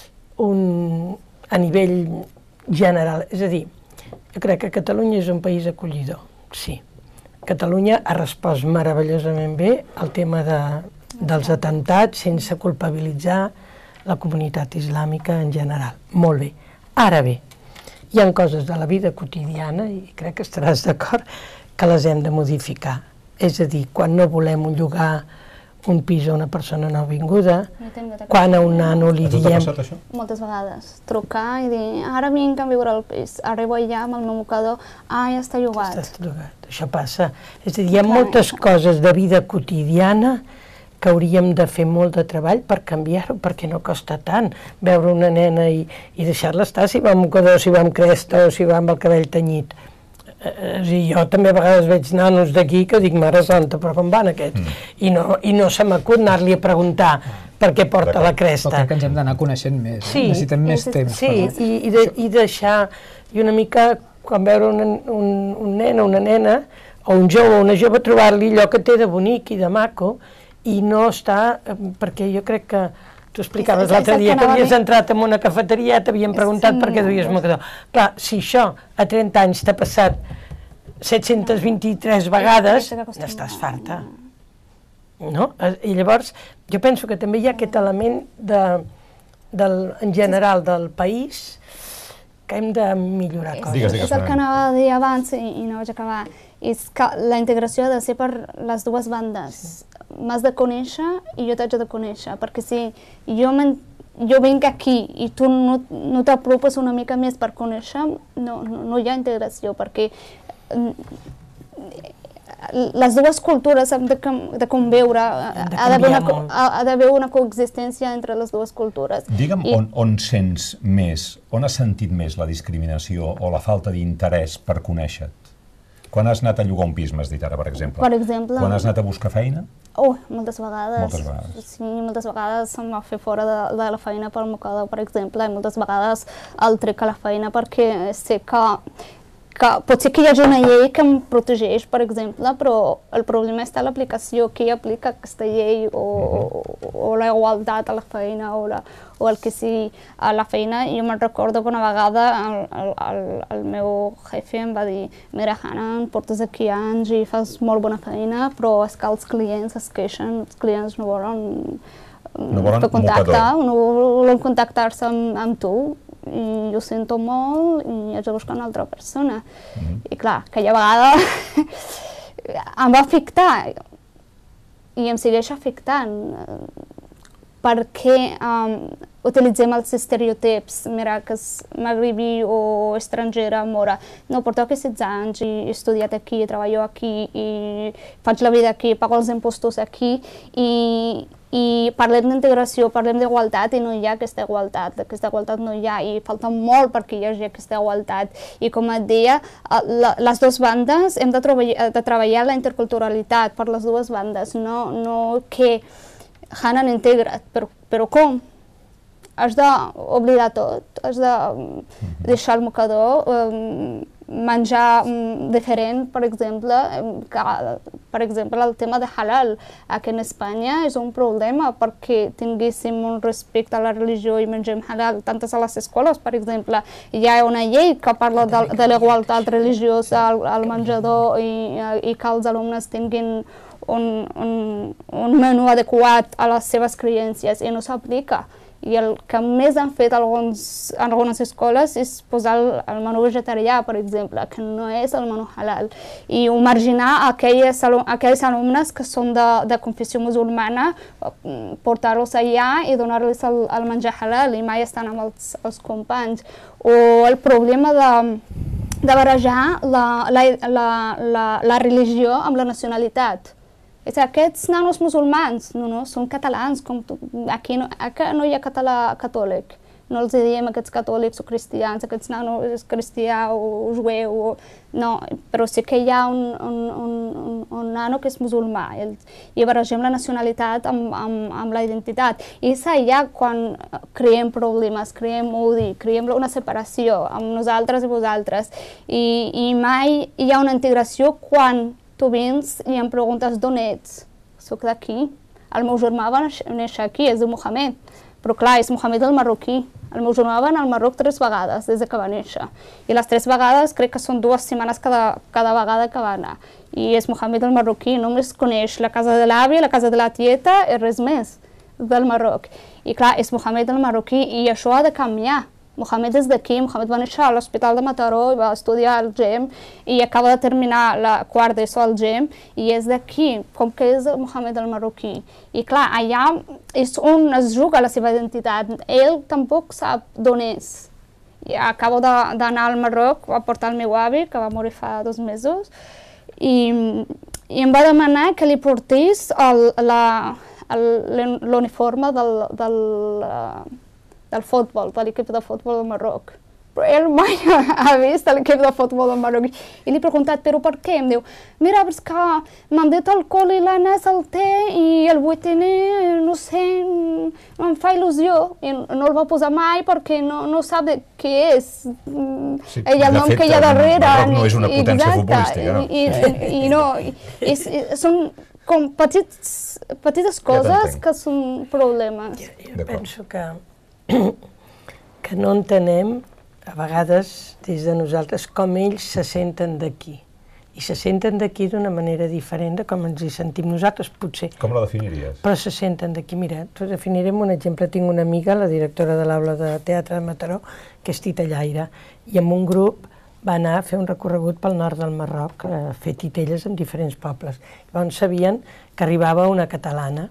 a nivell general, és a dir, jo crec que Catalunya és un país acollidor, sí. Catalunya ha respost meravellosament bé al tema dels atemptats sense culpabilitzar la comunitat islàmica en general. Molt bé. Ara bé, hi ha coses de la vida quotidiana, i crec que estaràs d'acord, que les hem de modificar. És a dir, quan no volem llogar un pis a una persona nouvinguda, quan a un nano li diem... Moltes vegades. Trucar i dir, ara vinc a viure al pis, arribo allà amb el meu mocador, ja està llogat. Està llogat, això passa. És a dir, hi ha moltes coses de vida quotidiana que hauríem de fer molt de treball per canviar-ho, perquè no costa tant veure una nena i deixar-la estar si va amb mocador, si va amb cresta o si va amb el cabell tenyit. Jo també a vegades veig nanos d'aquí que dic, mare santa, però com van aquests? I no se m'acut anar-li a preguntar per què porta la cresta. Però crec que ens hem d'anar coneixent més, necessitem més temps. Sí, i deixar, i una mica, quan veure un nen o una nena, o un jove o una jove, trobar-li allò que té de bonic i de maco, i no està, perquè jo crec que tu explicaves l'altre dia que havies entrat en una cafeteria i t'havien preguntat per què duies mocador. Clar, si això a 30 anys t'ha passat 723 vegades, n'estàs farta. No? I llavors, jo penso que també hi ha aquest element en general del país que hem de millorar coses. És el que anava a dir abans i no vaig acabar. És que la integració ha de ser per les dues bandes. M'has de conèixer i jo t'haig de conèixer, perquè si jo vinc aquí i tu no t'apropes una mica més per conèixer, no hi ha integració, perquè les dues cultures han de conviure, ha d'haver una coexistència entre les dues cultures. Digue'm on sents més, on has sentit més la discriminació o la falta d'interès per conèixer-te? Quan has anat a llogar un pis, m'has dit ara, per exemple? Per exemple. Quan has anat a buscar feina? Moltes vegades. Moltes vegades. Sí, moltes vegades se'm va fer fora de la feina pel mocador, per exemple, i moltes vegades el trec a la feina perquè sé que pot ser que hi hagi una llei que em protegeix, per exemple, però el problema està a l'aplicació, qui aplica aquesta llei o la igualtat a la feina o el que sigui a la feina. Jo me'n recordo que una vegada el meu jefe em va dir, mira, Hannah, portes aquí anys i fas molt bona feina, però és que els clients es queixen, els clients no volen contactar-se amb tu. I ho sento molt i haig de buscar una altra persona. I clar, aquella vegada em va afectar i em segueix afectant perquè utilitzem els estereotips. Mira, que és magribí o estrangera, mora. No, porto aquí 16 anys i he estudiat aquí, treballo aquí i faig la vida aquí, pago els impostos aquí i parlem d'integració, parlem d'igualtat i no hi ha aquesta igualtat no hi ha i falta molt perquè hi hagi aquesta igualtat. I com et deia, les dues bandes hem de treballar la interculturalitat per les dues bandes, no que Hannah l'integra, però com? has d'oblidar tot, has de deixar el mocador, menjar diferent, per exemple, el tema de halal. Aquí en Espanya és un problema perquè tinguéssim un respecte a la religió i mengem halal. Tantes a les escoles, per exemple, hi ha una llei que parla de la igualtat religiosa al menjador i que els alumnes tinguin un menú adequat a les seves creences i no s'aplica. I el que més han fet en algunes escoles és posar el menú vegetarià, per exemple, que no és el menú halal. I marginar aquells alumnes que són de confessió musulmana, portar-los allà i donar-los el menjar halal i mai estan amb els companys. O el problema de barrejar la religió amb la nacionalitat. Aquests nanos musulmans, no, són catalans, aquí no hi ha català catòlic. No els diem aquests catòlics o cristians, aquests nanos és cristià o jueu, no, però sí que hi ha un nano que és musulmà i barregem la nacionalitat amb la identitat. I és allà quan creem problemes, creem odi, creem una separació amb nosaltres i vosaltres. I mai hi ha una integració quan tu vens i em preguntes d'on ets. Soc d'aquí. El meu germà va néixer aquí, és de Mohamed. Però clar, és Mohamed el marroquí. El meu germà va anar al Marroc 3 vegades des que va néixer. I les 3 vegades crec que són 2 setmanes cada vegada que va anar. I és Mohamed el marroquí, només coneix la casa de l'avi, la casa de la tieta i res més del Marroc. I clar, és Mohamed el marroquí i això ha de canviar. Mohamed és d'aquí, Mohamed va néixer a l'Hospital de Mataró i va estudiar al GEM i acaba de terminar la quart d'ESO al GEM i és d'aquí, com que és el Mohamed el marroquí. I clar, allà és on es juga la seva identitat. Ell tampoc sap d'on és. Acabo d'anar al Marroc a portar el meu avi, que va morir fa 2 mesos, i em va demanar que li portés l'uniforme del futbol, de l'equip de futbol del Marroc. Però ell mai ha vist l'equip de futbol del Marroc. I li he preguntat, però per què? Em diu, mira, és que m'han dit el col i l'anès el té i el 8è, no sé, em fa il·lusió. I no el va posar mai perquè no sap què és. El nom que hi ha darrere. El Marroc no és una potència futbolística, no? I no, són com petites coses que són problemes. Jo penso que no entenem, a vegades, des de nosaltres, com ells se senten d'aquí. I se senten d'aquí d'una manera diferent de com ens hi sentim nosaltres, potser. Com la definiries? Però se senten d'aquí. Mira, t'ho definiré amb un exemple. Tinc una amiga, la directora de l'aula de teatre de Mataró, que és titellaire, i amb un grup va anar a fer un recorregut pel nord del Marroc, a fer titelles en diferents pobles. Llavors sabien que arribava una catalana,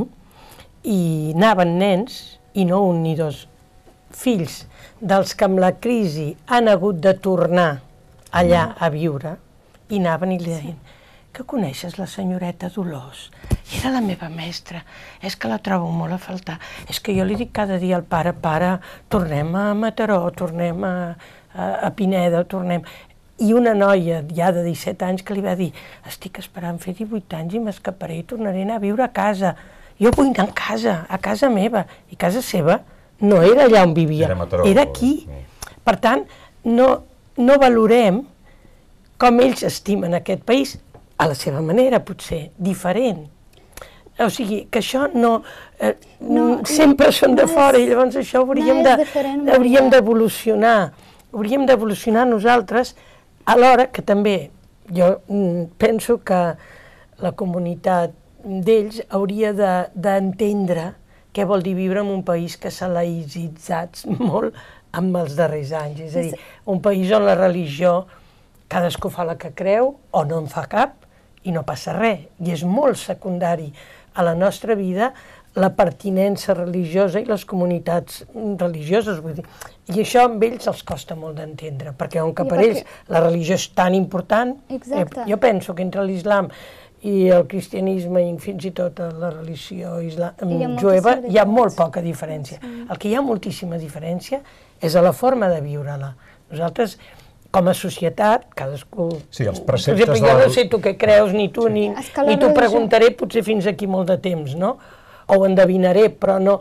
i anaven nens, i no un ni 2, fills dels que amb la crisi han hagut de tornar allà a viure, i anaven i li deien, que coneixes la senyoreta Dolors? Era la meva mestra, és que la trobo molt a faltar, és que jo li dic cada dia al pare, tornem a Mataró, tornem a Pineda, tornem... I una noia ja de 17 anys que li va dir, estic esperant fer 18 anys i m'escaparé i tornaré a anar a viure a casa. Jo vull anar a casa meva, i casa seva no era allà on vivia, era aquí. Per tant, no valorem com ells estimen aquest país, a la seva manera, potser, diferent. O sigui, que això sempre són de fora, i llavors això hauríem d'evolucionar. Hauríem d'evolucionar nosaltres, alhora que també jo penso que la comunitat d'ells hauria d'entendre què vol dir viure en un país que s'ha laïcitzat molt en els darrers anys. És a dir, un país on la religió, cadascú fa la que creu o no en fa cap i no passa res. I és molt secundari a la nostra vida la pertinença religiosa i les comunitats religioses. Vull dir. I això amb ells els costa molt d'entendre, perquè com que per ells la religió és tan important, jo penso que entre l'islam i el cristianisme i fins i tot la religió jueva hi ha molt poca diferència. El que hi ha moltíssima diferència és a la forma de viure-la. Nosaltres, com a societat, cadascú... Sí, els preceptes... Jo no sé tu què creus, ni tu, ni t'ho preguntaré potser fins aquí molt de temps, no? O ho endevinaré, però no...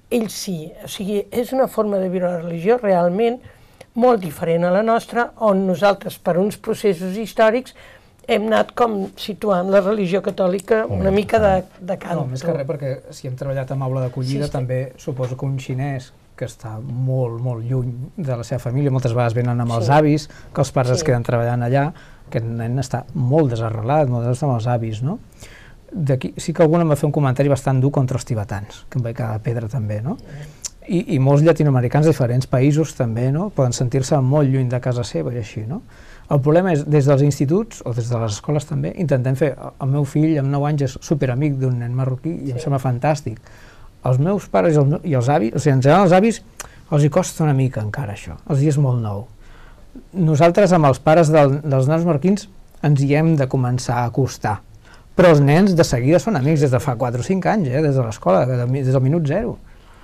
ells sí. O sigui, és una forma de viure la religió realment molt diferent a la nostra, on nosaltres, per uns processos històrics, hem anat com situant la religió catòlica una mica de canto. No, més que res, perquè si hem treballat amb aula d'acollida, també suposo que un xinès que està molt, molt lluny de la seva família, moltes vegades venen amb els avis, que els pares es queden treballant allà, aquest nen està molt desarrelat, molt desarrelat amb els avis, no? D'aquí sí que algú em va fer un comentari bastant dur contra els tibetans, que em vaig quedar a pedra també, no? I molts llatinoamericans de diferents països també, no? Poden sentir-se molt lluny de casa seva i així, no? El problema és, des dels instituts, o des de les escoles també, intentem fer... El meu fill, amb 9 anys, és superamic d'un nen marroquí i em sembla fantàstic. Els meus pares i els avis, o sigui, en general els avis, els hi costa una mica encara això, els hi és molt nou. Nosaltres, amb els pares dels nens marroquins, ens hi hem de començar a acostar. Però els nens de seguida són amics des de fa 4 o 5 anys, des de l'escola, des del minut 0.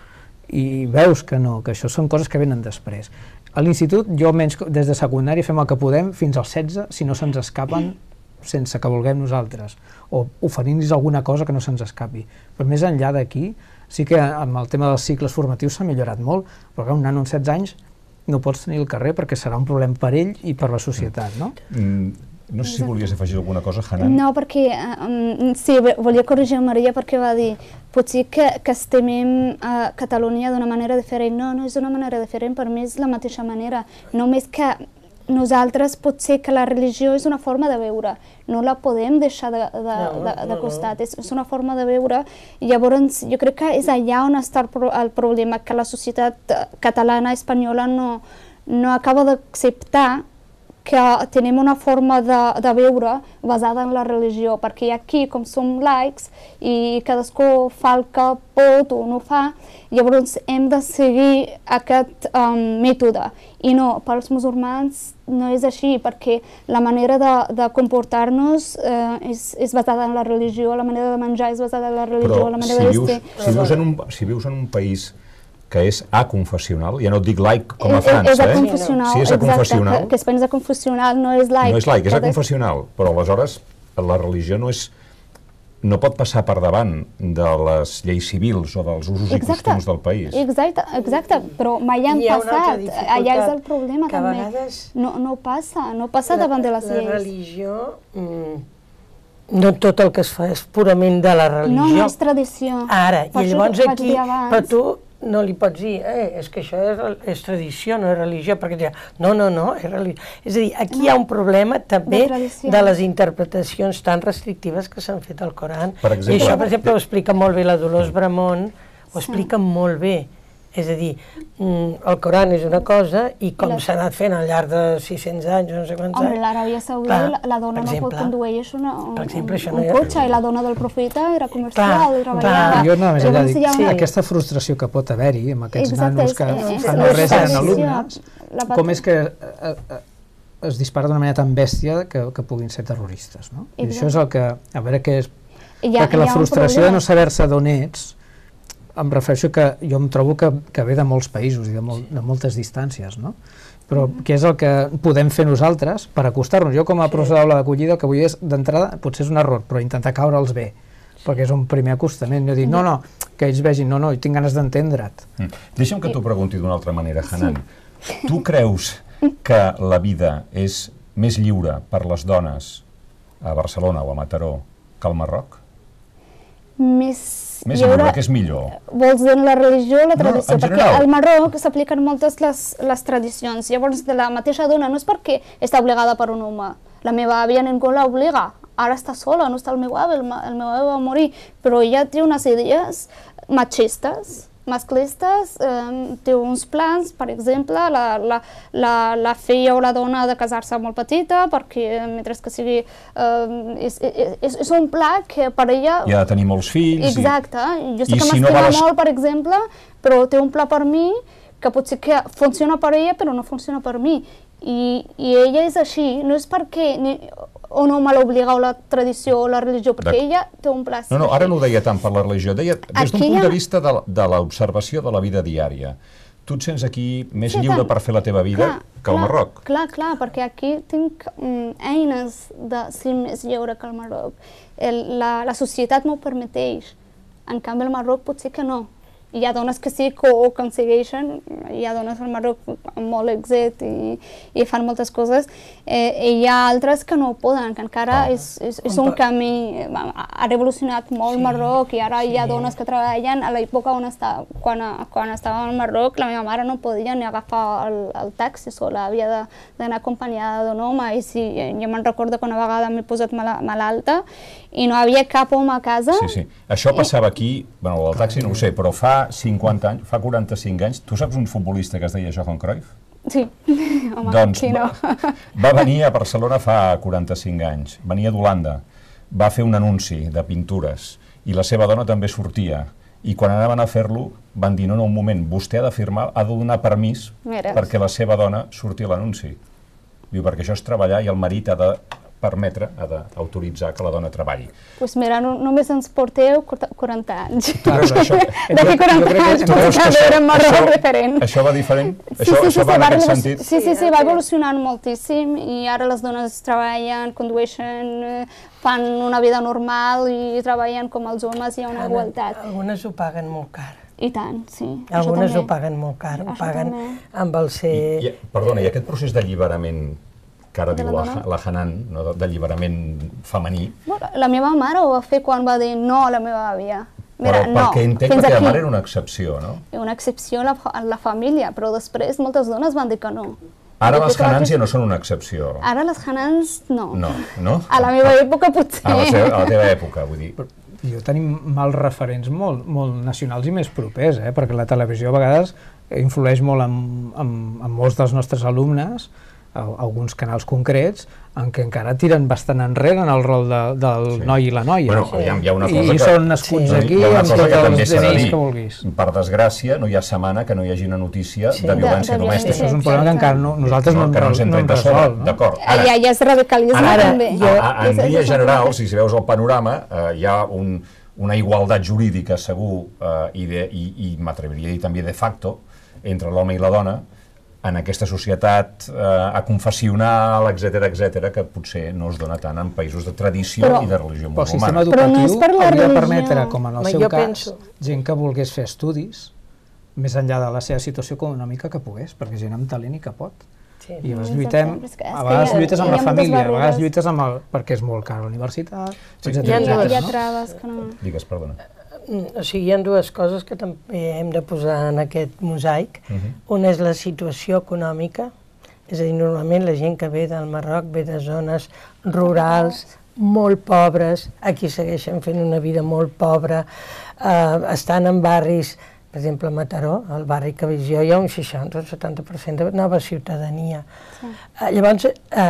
I veus que no, que això són coses que venen després. A l'institut, jo almenys des de secundària fem el que podem fins als 16, si no se'ns escapen sense que vulguem nosaltres, o oferint-los alguna cosa que no se'ns escapi. Però més enllà d'aquí, sí que amb el tema dels cicles formatius s'ha millorat molt, però un nano amb 16 anys no pots tenir al carrer perquè serà un problema per ell i per la societat, no? No sé si volies afegir alguna cosa, Hanan. No, perquè sí, volia corregir Maria perquè va dir potser que estimem a Catalunya d'una manera diferent. No, no és d'una manera diferent, per mi és la mateixa manera. Només que nosaltres potser que la religió és una forma de veure, no la podem deixar de costat, és una forma de veure. Llavors jo crec que és allà on està el problema, que la societat catalana, espanyola no acaba d'acceptar que tenim una forma de veure basada en la religió, perquè aquí, com som laics, i cadascú fa el que pot o no fa, llavors hem de seguir aquest mètode. I no, pels musulmans no és així, perquè la manera de comportar-nos és basada en la religió, la manera de menjar és basada en la religió, la manera de vestir... Si vius en un país que és aconfessional, ja no et dic laic com a França, és aconfessional, si és aconfessional, que Espanya és aconfessional, no és laic. No és laic, és aconfessional, però aleshores la religió no pot passar per davant de les lleis civils o dels usos i costums del país. Exacte, però mai han passat, allà és el problema també. No passa davant de les lleis. La religió, no tot el que es fa és purament de la religió. No és tradició. Ara, i llavors aquí, però tu no li pots dir, és que això és tradició, no és religió, perquè dirà, no, és religió. És a dir, aquí hi ha un problema també de les interpretacions tan restrictives que s'han fet al Coran. I això, per exemple, ho explica molt bé la Dolors Bramont, ho explica molt bé. És a dir, el Coran és una cosa i com s'ha anat fent al llarg de 600 anys, no sé quants anys... Home, l'Aràbia Saudita, la dona no pot conduir un cotxe, i la dona del profeta era comercial i treballava. Jo no, més allà dic, aquesta frustració que pot haver-hi amb aquests nanos que fan res en alumnes, com és que es dispara d'una manera tan bèstia que puguin ser terroristes, no? I això és el que, a veure què és... Perquè la frustració de no saber-se d'on ets, em refereixo que jo em trobo que ve de molts països i de moltes distàncies, no? Però què és el que podem fer nosaltres per acostar-nos? Jo com a professor d'aula d'acollida el que vull és, d'entrada, potser és un error, però intentar caure'ls bé, perquè és un primer acostament. Jo dic, no, que ells vegin, no, jo tinc ganes d'entendre't. Deixa'm que t'ho pregunti d'una altra manera, Hanan. Tu creus que la vida és més lliure per les dones a Barcelona o a Mataró que al Marroc? Més lliure, que és millor. Vols dir la religió o la tradició? Perquè al Marroc s'apliquen moltes les tradicions. Llavors, de la mateixa dona no és perquè està obligada per un home. La meva àvia ningú l'obliga. Ara està sola, no està el meu avi va morir. Però ella té unes idees machistes, masclistes, té uns plans, per exemple, la filla o la dona ha de casar-se molt petita, perquè mentre que sigui... És un pla que per ella... I ha de tenir molts fills... Exacte. Jo sé que m'estima molt, per exemple, però té un pla per mi que potser que funciona per ella, però no funciona per mi. I ella és així, no és perquè o no me l'obliga o la tradició o la religió, perquè ella té un pla. No, ara no ho deia tant per la religió, deia des d'un punt de vista de l'observació de la vida diària. Tu et sents aquí més lliure per fer la teva vida que al Marroc? Clar, perquè aquí tinc eines de ser més lliure que al Marroc. La societat m'ho permeteix, en canvi al Marroc potser que no. hi ha dones que sí que ho aconsegueixen, hi ha dones al Marroc amb molt èxit i fan moltes coses, i hi ha altres que no ho poden, que encara és un camí, ha revolucionat molt el Marroc i ara hi ha dones que treballen. A l'època quan estava al Marroc, la meva mare no podia ni agafar el taxi sola, havia d'anar acompanyada d'un home, i jo me'n recordo que una vegada m'he posat malalta i no havia cap home a casa. Sí. Això passava aquí, bueno, el taxi no ho sé, però fa 50 anys, fa 45 anys, tu saps un futbolista que es deia Johan Cruyff? Sí, home, doncs qui no? Va venir a Barcelona fa 45 anys, venia d'Holanda, va fer un anunci de pintures i la seva dona també sortia, i quan anaven a fer-lo van dir, no, un moment, vostè ha de firmar, ha de donar permís perquè la seva dona surti a l'anunci. Diu, perquè això és treballar i el marit ha de permetre, ha d'autoritzar que la dona treballi. Doncs mira, només ens porteu 40 anys. D'aquí 40 anys potser veure en Marroc referent. Això va diferent? Això va en aquest sentit? Sí, va evolucionant moltíssim i ara les dones treballen, condueixen, fan una vida normal i treballen com els homes, hi ha una igualtat. Algunes ho paguen molt car. I tant, sí. Algunes ho paguen molt car, ho paguen amb el ser... Perdona, i aquest procés d'alliberament que ara diu la Hanan, d'alliberament femení... La meva mare ho va fer quan va dir no a la meva àvia. Perquè entenc que la teva mare era una excepció, no? Una excepció a la família, però després moltes dones van dir que no. Ara les Hanans ja no són una excepció. Ara les Hanans no. No? A la meva època potser. A la teva època, vull dir. Jo tenim mals referents molt nacionals i més propers, perquè la televisió a vegades influeix molt en molts dels nostres alumnes, alguns canals concrets, en què encara tiren bastant enrere en el rol del noi i la noia. Hi ha una cosa I són nascuts aquí amb tots els DNIs que vulguis. Per desgràcia, no hi ha setmana que no hi hagi una notícia de violència domèstica. Això és un problema que encara nosaltres no hem resolt. D'acord. Ja és radicalisme també. En línies generals, si veus el panorama, hi ha una igualtat jurídica segur i m'atreviria a dir també de facto entre l'home i la dona en aquesta societat aconfessional, etc., que potser no es dona tant en països de tradició i de religió musulmana. Però el sistema educatiu hauria de permetre, com en el seu cas, gent que volgués fer estudis, més enllà de la seva situació econòmica, que pogués, perquè gent amb talent i que pot. I a vegades lluites amb la família, a vegades lluites perquè és molt car a la universitat, etc. Hi ha traves que no... Digues, perdona. O sigui, hi ha dues coses que també hem de posar en aquest mosaic. Una és la situació econòmica, és a dir, normalment la gent que ve del Marroc ve de zones rurals, molt pobres, aquí segueixen fent una vida molt pobra, estan en barris, per exemple a Mataró, el barri que veig jo, hi ha un 60 o 70% de nova ciutadania. Llavors,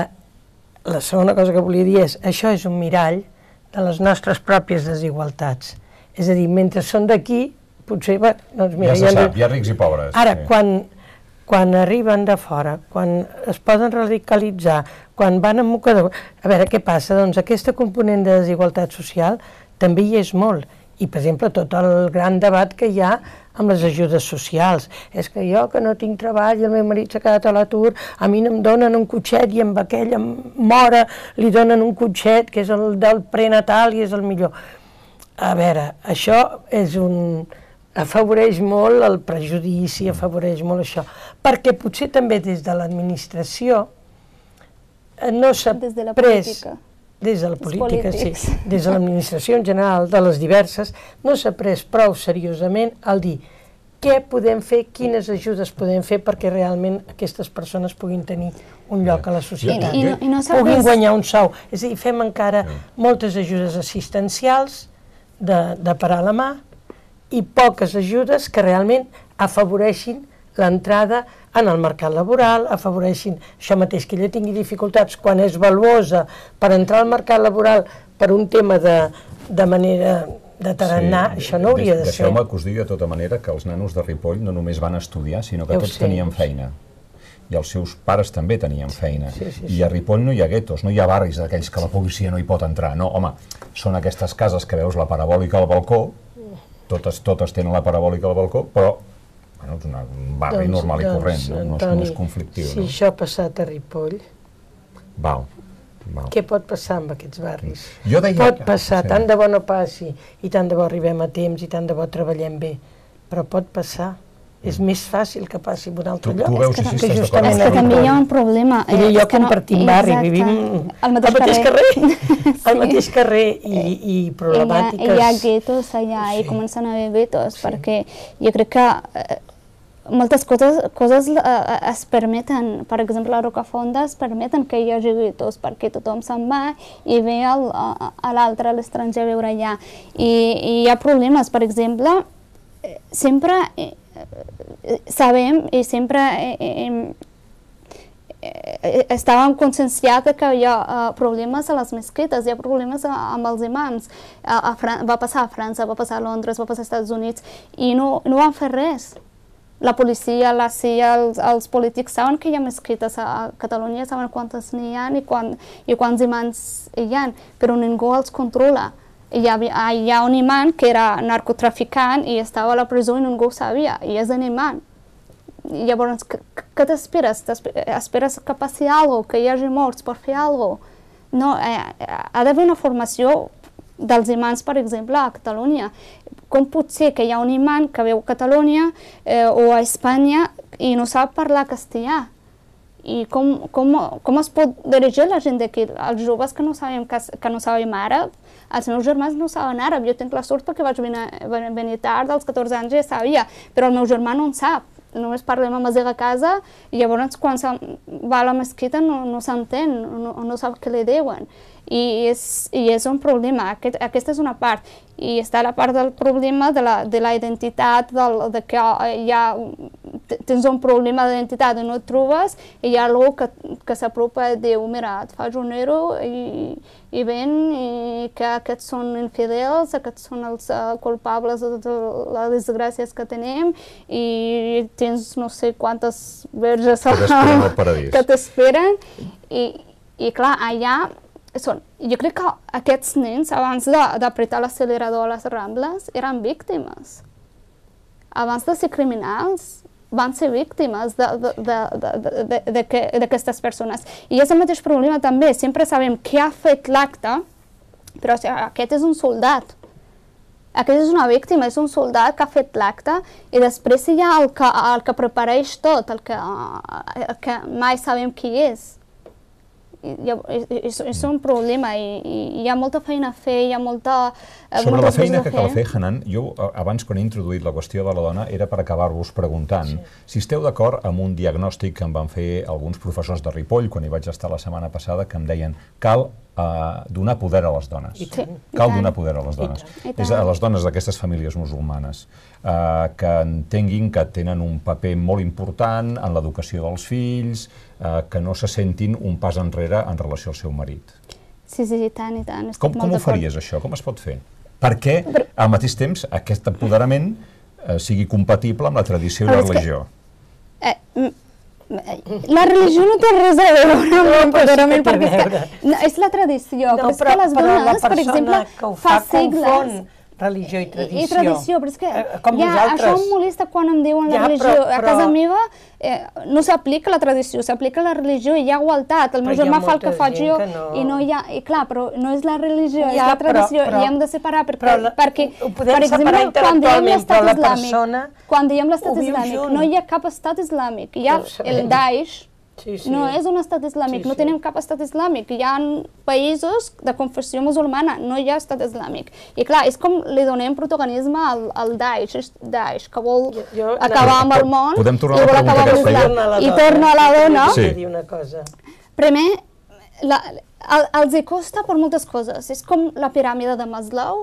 la segona cosa que volia dir és, això és un mirall de les nostres pròpies desigualtats. És a dir, mentre són d'aquí, potser... Doncs mira, ja se sap, hi ha rics i pobres. Ara, quan arriben de fora, quan es poden radicalitzar, quan van a mocador... A veure, què passa? Doncs aquesta component de desigualtat social també hi és molt. I, per exemple, tot el gran debat que hi ha amb les ajudes socials. És que jo, que no tinc treball, i el meu marit s'ha quedat a l'atur, a mi no em donen un cotxet i amb aquella mora li donen un cotxet, que és el del prenatal i és el millor. A veure, això afavoreix molt el prejudici, afavoreix molt això, perquè potser també des de l'administració no s'ha pres... Des de la política. Des de la política, sí. Des de l'administració en general, de les diverses, no s'ha pres prou seriosament al dir què podem fer, quines ajudes podem fer perquè realment aquestes persones puguin tenir un lloc a la societat, puguin guanyar un sou. És a dir, fem encara moltes ajudes assistencials, de parar la mà, i poques ajudes que realment afavoreixin l'entrada en el mercat laboral, afavoreixin això mateix, que ella tingui dificultats quan és valuosa per entrar al mercat laboral per un tema de manera de tarannà, això no hauria de ser. Deixeu-me que us digui de tota manera que els nanos de Ripoll no només van estudiar, sinó que tots tenien feina. I els seus pares també tenien feina. I a Ripoll no hi ha guetos, no hi ha barris d'aquells que la policia no hi pot entrar. No, home, són aquestes cases que veus la parabòlica al balcó, totes tenen la parabòlica al balcó, però és un barri normal i corrent, no és conflictiu. Si això ha passat a Ripoll, què pot passar amb aquests barris? Pot passar, tant de bo no passi, i tant de bo arribem a temps, i tant de bo treballem bé, però pot passar. És més fàcil que passi en un altre lloc. Tu veus així, estàs justament És que també hi ha un problema. Ella i jo compartim barri, vivim al mateix carrer, al mateix carrer i problemàtiques. Hi ha guetos allà i comencen a haver guetos, perquè jo crec que moltes coses es permeten. Per exemple, a Rocafonda es permeten que hi hagi guetos, perquè tothom se'n va i ve a l'altre, a l'estranger, a viure allà. I hi ha problemes, per exemple, sempre sabem i sempre estàvem conscienciats que hi ha problemes a les mesquites, hi ha problemes amb els imams. Va passar a França, va passar a Londres, va passar als Estats Units i no van fer res. La policia, la CIA, els polítics saben que hi ha mesquites a Catalunya, saben quantes n'hi ha i quants imams hi ha, però ningú els controla. Hi ha un imam que era narcotraficant i estava a la presó i ningú ho sabia, i és un imam. Llavors, què t'esperes? Esperes que passi alguna cosa, que hi hagi morts per fer alguna cosa? No, ha d'haver una formació dels imams, per exemple, a Catalunya. Com pot ser que hi ha un imam que veu a Catalunya o a Espanya i no sap parlar castellà? I com es pot dirigir la gent d'aquí? Els joves que no sabem àrab, els meus germans no saben àrab. Jo tinc la sort perquè vaig venir tard, als 14 anys ja sabia, però el meu germà no en sap. Només parlem amb a casa i llavors quan va a la mesquita no s'entén, no sap què li diuen. I és un problema. Aquesta és una part. I està la part del problema de la identitat, de que tens un problema d'identitat i no et trobes, i hi ha algú que s'apropa i diu, mira, et faig un euro i ven, i que aquests són infidels, aquests són els culpables de totes les desgràcies que tenim, i tens no sé quantes verges que t'esperen. I clar, allà jo crec que aquests nens, abans d'apretar l'accelerador a les Rambles, eren víctimes. Abans de ser criminals, van ser víctimes d'aquestes persones. I és el mateix problema també. Sempre sabem qui ha fet l'acte, però aquest és un soldat. Aquest és una víctima, és un soldat que ha fet l'acte, i després hi ha el que prepareix tot, el que mai sabem qui és. És un problema i hi ha molta feina a fer, hi ha molta... Sobre la feina que cal fer, Hanan, jo abans quan he introduït la qüestió de la dona era per acabar-vos preguntant si esteu d'acord amb un diagnòstic que em van fer alguns professors de Ripoll quan hi vaig estar la setmana passada, que em deien cal donar poder a les dones. Cal donar poder a les dones. És a les dones d'aquestes famílies musulmanes que entenguin que tenen un paper molt important en l'educació dels fills, que no se sentin un pas enrere en relació al seu marit. Sí, i tant, i tant. Com ho faries, això? Com es pot fer? Perquè, al mateix temps, aquest empoderament sigui compatible amb la tradició i la religió. La religió no té res a veure amb l'empoderament, perquè és la tradició. Però és que les dones, per exemple, fa segles... religió i tradició. I tradició, però és que això em molesta quan em diuen la religió. A casa meva no s'aplica la tradició, s'aplica la religió i hi ha igualtat. El meu germà fa el que faig jo i no hi ha... I clar, però no és la religió, és la tradició i hem de separar perquè, per exemple, quan diem l'estat islàmic, no hi ha cap estat islàmic. Hi ha el Daesh, no és un estat islàmic, no tenim cap estat islàmic. Hi ha països de confessió musulmana, no hi ha estat islàmic. I clar, és com li donem protagonisme al Daesh, que vol acabar amb el món i vol acabar amb l'islam. I torna a la dona. Primer, els hi costa per moltes coses. És com la piràmide de Maslow,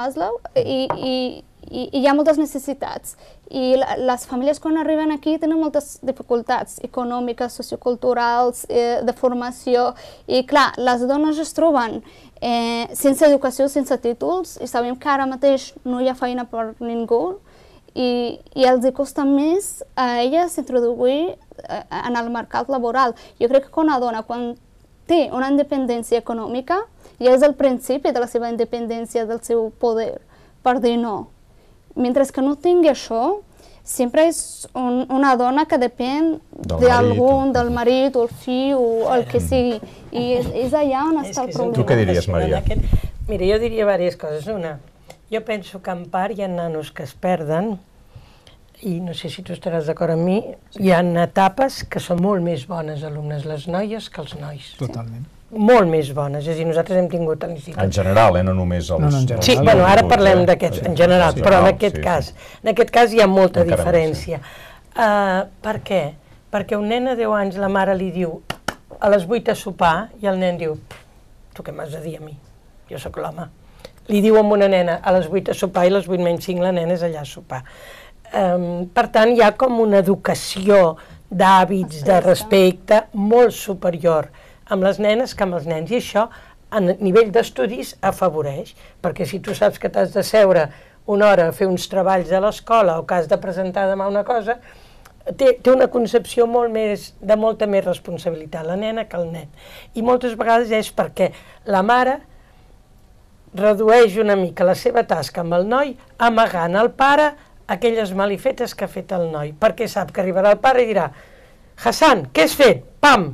i hi ha moltes necessitats. I les famílies quan arriben aquí tenen moltes dificultats econòmiques, socioculturals, de formació. I clar, les dones es troben sense educació, sense títols, i sabem que ara mateix no hi ha feina per ningú, i els costa més a elles introduir en el mercat laboral. Jo crec que una dona, quan té una independència econòmica, ja és el principi de la seva independència, del seu poder, per dir no. Mentre que no tingui això, sempre és una dona que depèn d'algun, del marit o el fill o el que sigui. I és allà on està el problema. Tu què diries, Maria? Mira, jo diria diverses coses. Una, jo penso que en part hi ha nanos que es perden i no sé si tu estaràs d'acord amb mi, hi ha etapes que són molt més bones alumnes les noies que els nois. Totalment. Molt més bones, és a dir, nosaltres hem tingut a l'institut. En general, no només els... No, en general. Sí, bueno, ara parlem d'aquests, en general, però en aquest cas hi ha molta diferència. Per què? Perquè un nen a 10 anys la mare li diu a les 8 a sopar i el nen diu, tu què m'has de dir a mi? Jo sóc l'home. Li diu a una nena a les 8 a sopar i a les 8 menys 5 la nena és allà a sopar. Per tant, hi ha com una educació d'hàbits, de respecte, molt superior amb les nenes que amb els nens, i això a nivell d'estudis afavoreix, perquè si tu saps que t'has de seure una hora a fer uns treballs a l'escola o que has de presentar demà una cosa, té una concepció de molta més responsabilitat la nena que el nen. I moltes vegades és perquè la mare redueix una mica la seva tasca amb el noi, amagant al pare aquelles malifetes que ha fet el noi, perquè sap que arribarà el pare i dirà Hassan, què has fet? Pam!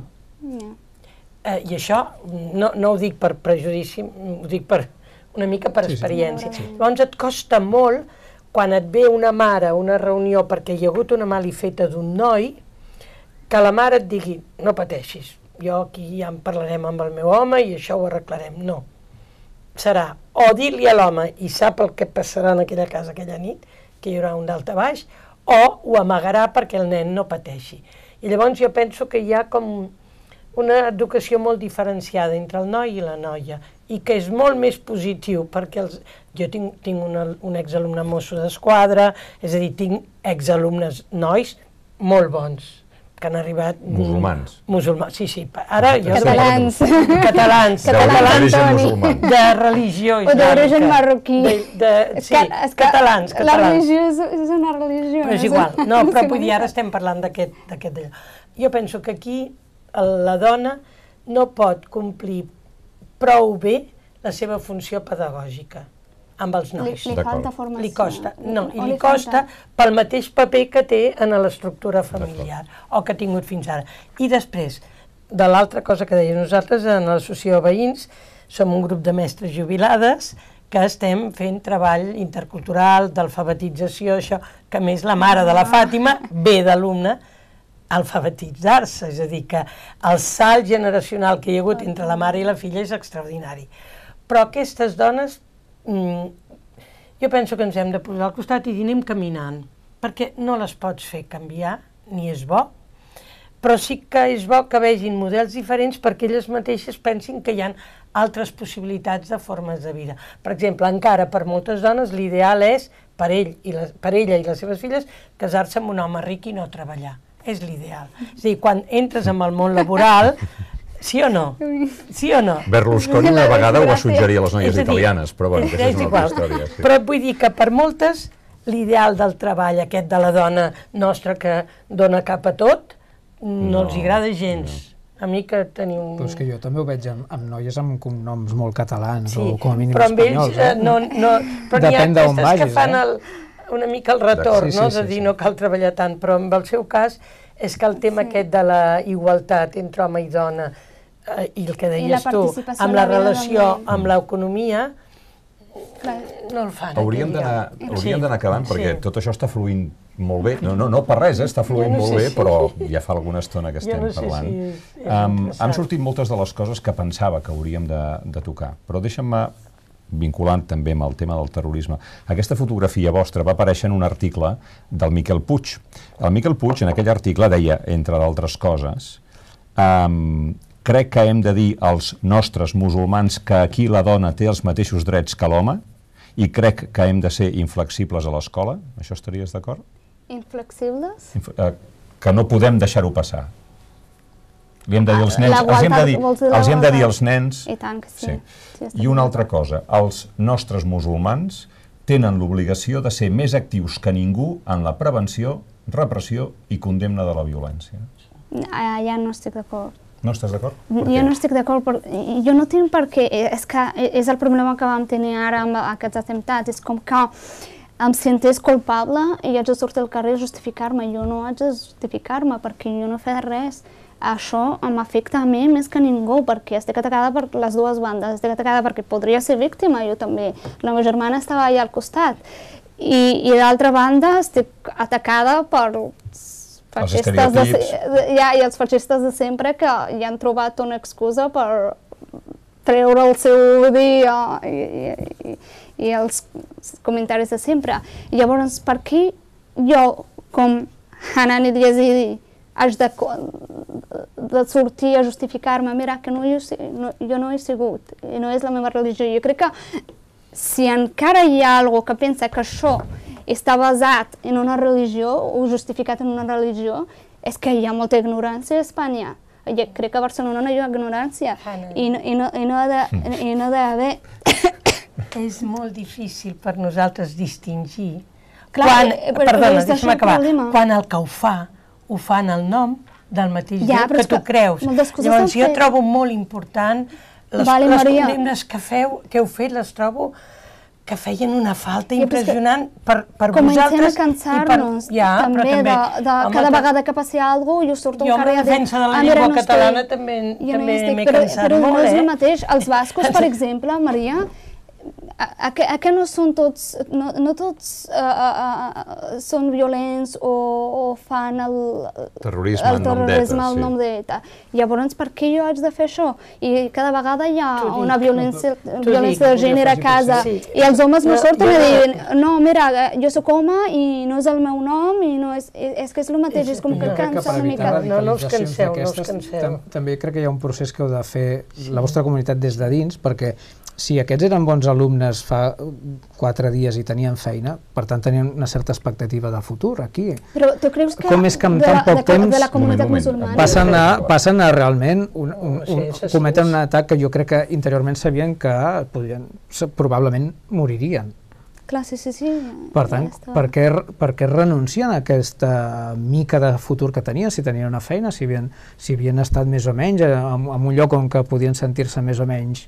I això no ho dic per prejudici, ho dic una mica per experiència. Llavors et costa molt, quan et ve una mare a una reunió perquè hi ha hagut una malifeta d'un noi, que la mare et digui, no pateixis, jo aquí ja en parlarem amb el meu home i això ho arreglarem. No. Serà o dir-li a l'home i sap el que passarà en aquella casa aquella nit, que hi haurà un daltabaix, o ho amagarà perquè el nen no pateixi. I llavors jo penso que hi ha com una educació molt diferenciada entre el noi i la noia, i que és molt més positiu, perquè jo tinc un exalumne mosso d'esquadra, és a dir, tinc exalumnes nois molt bons, que han arribat... Musulmans. Musulmans, sí. Ara jo... Catalans. Catalans, de religió islàmica. O d'origen marroquí. Sí, catalans. La religió és una religió. Però és igual, no, però vull dir, ara estem parlant d'aquest d'allò. Jo penso que aquí la dona no pot complir prou bé la seva funció pedagògica amb els nois. Li falta formació. Li costa, no, i li costa pel mateix paper que té en l'estructura familiar o que ha tingut fins ara. I després, de l'altra cosa que deia, nosaltres en l'associació Veïns som un grup de mestres jubilades que estem fent treball intercultural, d'alfabetització, això, que a més la mare de la Fàtima ve d'alumne alfabetitzar-se, és a dir, que el salt generacional que hi ha hagut entre la mare i la filla és extraordinari. Però aquestes dones, jo penso que ens hem de posar al costat i anem caminant, perquè no les pots fer canviar, ni és bo, però sí que és bo que vegin models diferents perquè elles mateixes pensin que hi ha altres possibilitats de formes de vida. Per exemple, encara per moltes dones l'ideal és, per ella i les seves filles, casar-se amb un home ric i no treballar. És l'ideal. És a dir, quan entres en el món laboral, sí o no? Sí o no? Berlusconi una vegada ho va suggerir a les noies italianes, però bueno, aquesta és una altra història. Però vull dir que per moltes l'ideal del treball aquest de la dona nostra que dona cap a tot no els agrada gens. A mi que teniu... Però és que jo també ho veig amb noies amb cognoms molt catalans o com a mínim espanyols. Però amb ells però n'hi ha aquestes que fan una mica el retorn, de dir no cal treballar tant, però en el seu cas és que el tema aquest de la igualtat entre home i dona i el que deies tu, amb la relació amb l'economia, no el fan. Hauríem d'anar acabant perquè tot això està fluint molt bé, no per res, està fluint molt bé, però ja fa alguna estona que estem parlant. Han sortit moltes de les coses que pensava que hauríem de tocar, però deixa'm-me, vinculant també amb el tema del terrorisme. Aquesta fotografia vostra va aparèixer en un article del Miquel Puig. El Miquel Puig en aquell article deia, entre d'altres coses, crec que hem de dir als nostres musulmans que aquí la dona té els mateixos drets que l'home i crec que hem de ser inflexibles a l'escola. Això estaries d'acord? Inflexibles? Que no podem deixar-ho passar. Li hem de dir als nens, els hem de dir als nens... I tant que sí. I una altra cosa, els nostres musulmans tenen l'obligació de ser més actius que ningú en la prevenció, repressió i condemna de la violència. Ja no estic d'acord. No estàs d'acord? Jo no estic d'acord, jo no tinc perquè és que és el problema que vam tenir ara amb aquests atemptats, és com que em sentís culpable i haig de sortir al carrer a justificar-me. Jo no haig de justificar-me perquè jo no he fet res. Això m'afecta a mi més que ningú, perquè estic atacada per les dues bandes. Estic atacada perquè podria ser víctima, jo també. La meva germana estava allà al costat. I d'altra banda estic atacada per feixistes els feixistes de sempre que hi han trobat una excusa per treure el seu dia i els comentaris de sempre. Llavors, per què jo, com Hanan Yazidi, haig de sortir a justificar-me, mira, que jo no he sigut, i no és la meva religió. Jo crec que si encara hi ha algú que pensa que això està basat en una religió o justificat en una religió, és que hi ha molta ignorància a Espanya. Jo crec que a Barcelona no hi ha ignorància i no ha d'haver... És molt difícil per nosaltres distingir. Perdona, deixa'm acabar. Quan el que ho fa en el nom del mateix Déu que tu creus. Llavors jo trobo molt important les condemnes que heu fet, les trobo que feien una falta impressionant per vosaltres. Comencem a cansar-nos també de cada vegada que passi alguna cosa, jo surto un carrer jo amb la defensa de la llengua catalana també m'he cansat molt. Però no és el mateix. Els bascos, per exemple, Maria, a què no són tots, no tots són violents o fan el terrorisme en nom d'ETA. Llavors, per què jo haig de fer això? I cada vegada hi ha una violència de gènere a casa i els homes no surten i diuen no, mira, jo soc home i no és el meu nom i és que és el mateix, és com que cansa una mica. No us canseu. També crec que hi ha un procés que heu de fer la vostra comunitat des de dins, perquè si aquests eren bons alumnes fa 4 dies i tenien feina, per tant tenien una certa expectativa de futur aquí. Però tu creus que com és que en tan poc temps de la comunitat musulmana passen a realment cometen un atac que jo crec que interiorment sabien que probablement moririen. Clar, sí. Per tant, per què renuncien a aquesta mica de futur que tenien, si tenien una feina, si havien estat més o menys en un lloc on que podien sentir-se més o menys...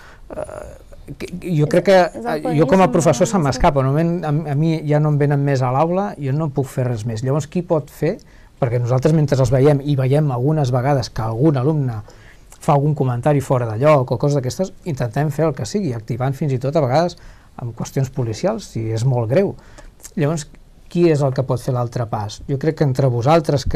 Jo crec que jo com a professor se m'escapa, a mi ja no em venen més a l'aula, jo no puc fer res més. Llavors, qui pot fer? Perquè nosaltres mentre els veiem, i veiem algunes vegades que algun alumne fa algun comentari fora de lloc o coses d'aquestes, intentem fer el que sigui, activant fins i tot a vegades amb qüestions policials, si és molt greu. Llavors, qui és el que pot fer l'altre pas? Jo crec que entre vosaltres,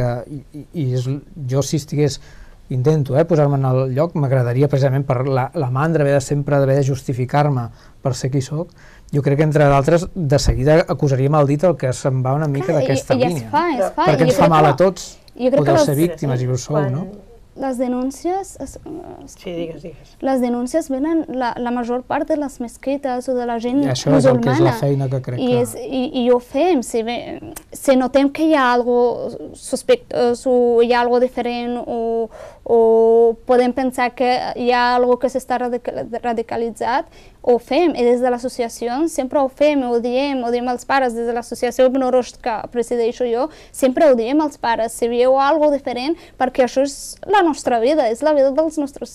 jo si estigués... Intento posar-me en el lloc, m'agradaria precisament per la mandra sempre d'haver de justificar-me per ser qui soc, jo crec que entre d'altres de seguida acusaríem el dit el que se'n va una mica d'aquesta línia. Perquè ens fa mal a tots, podeu ser víctimes i ho sou, no? Les denúncies... Sí, digues. Les denúncies venen la major part de les mesquites o de la gent musulmana. I això és el que és la feina que crec que... I ho fem. Si notem que hi ha alguna sospitós o hi ha alguna diferent o podem pensar que hi ha alguna que s'està radicalitzat, ho fem. I des de l'associació sempre ho fem, ho diem als pares. Des de l'associació Bnorosh que presideixo jo, sempre ho diem als pares. Si veieu alguna diferent, perquè això és la nostra vida, és la vida dels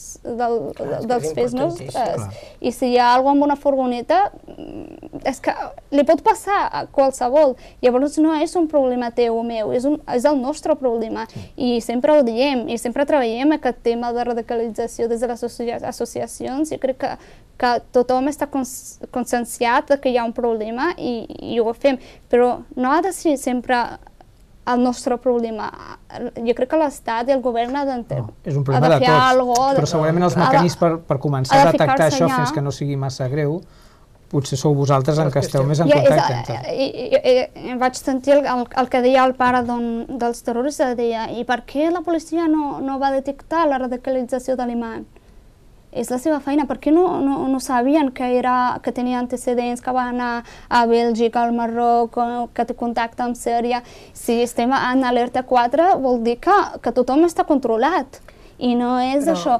fills nostres. I si hi ha alguna amb una furgoneta, és que li pot passar a qualsevol. Llavors no és un problema teu o meu, és el nostre problema. I sempre ho diem, i sempre treballem aquest tema de radicalització des de les associacions. Jo crec que tothom està conscienciat que hi ha un problema i ho fem, però no ha de ser sempre el nostre problema. Jo crec que l'Estat i el govern ha de fer alguna cosa. És un problema de tots, però segurament els mecanismes per començar a detectar això fins que no sigui massa greu, potser sou vosaltres en que esteu més en contacte. Em vaig sentir el que deia el pare dels terroristes, deia, i per què la policia no va detectar la radicalització de l'imam? És la seva feina, per què no sabien que tenia antecedents, que va anar a Bèlgica, al Marroc, que té contacte amb Síria? Si estem en alerta 4 vol dir que tothom està controlat. I no és això.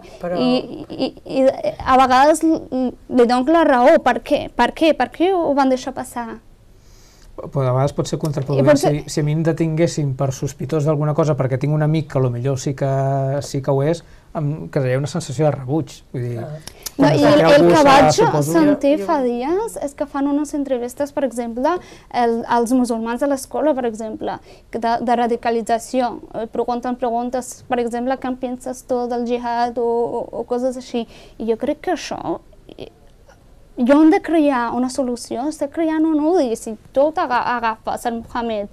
I a vegades li dono la raó. Per què? Per què ho van deixar passar? Però a vegades pot ser contraproduent. Si a mi em detinguessin per sospitós d'alguna cosa perquè tinc un amic que potser sí que ho és, em crearia una sensació de rebuig. I el que vaig sentir fa dies és que fan unes entrevistes, per exemple, als musulmans de l'escola, per exemple, de radicalització. Pregunten preguntes, per exemple, què en penses tu del jihad o coses així. I jo crec que això jo hem de crear una solució, estic creant un odi. Si tu agafes el Mohamed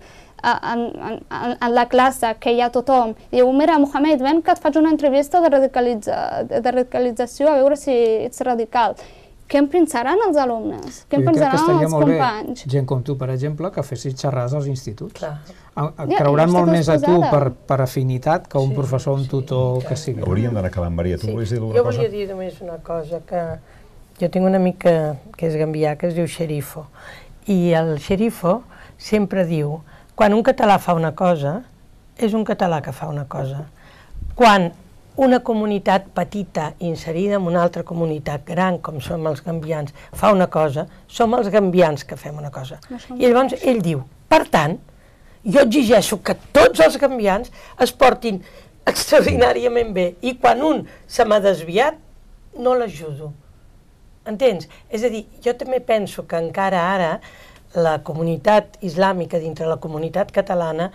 en la classe, que hi ha tothom, i diu, mira, Mohamed, ven que et faig una entrevista de radicalització a veure si ets radical. Què en pensaran els alumnes? Què en pensaran els companys? Gent com tu, per exemple, que fessis xerrades als instituts. Creuran molt més a tu per afinitat que un professor o un tutor que sigui. Hauríem d'anar acabant, Maria. Tu volies dir alguna cosa? Jo volia dir només una cosa, que jo tinc un amic que és gambià, que es diu Xerifo, i el Xerifo sempre diu, quan un català fa una cosa, és un català que fa una cosa. Quan una comunitat petita inserida en una altra comunitat gran, com som els gambians, fa una cosa, som els gambians que fem una cosa. I llavors ell diu, per tant, jo exigeixo que tots els gambians es portin extraordinàriament bé i quan un se m'ha desviat, no l'ajudo. Entens? És a dir, jo també penso que encara ara la comunitat islàmica dintre la comunitat catalana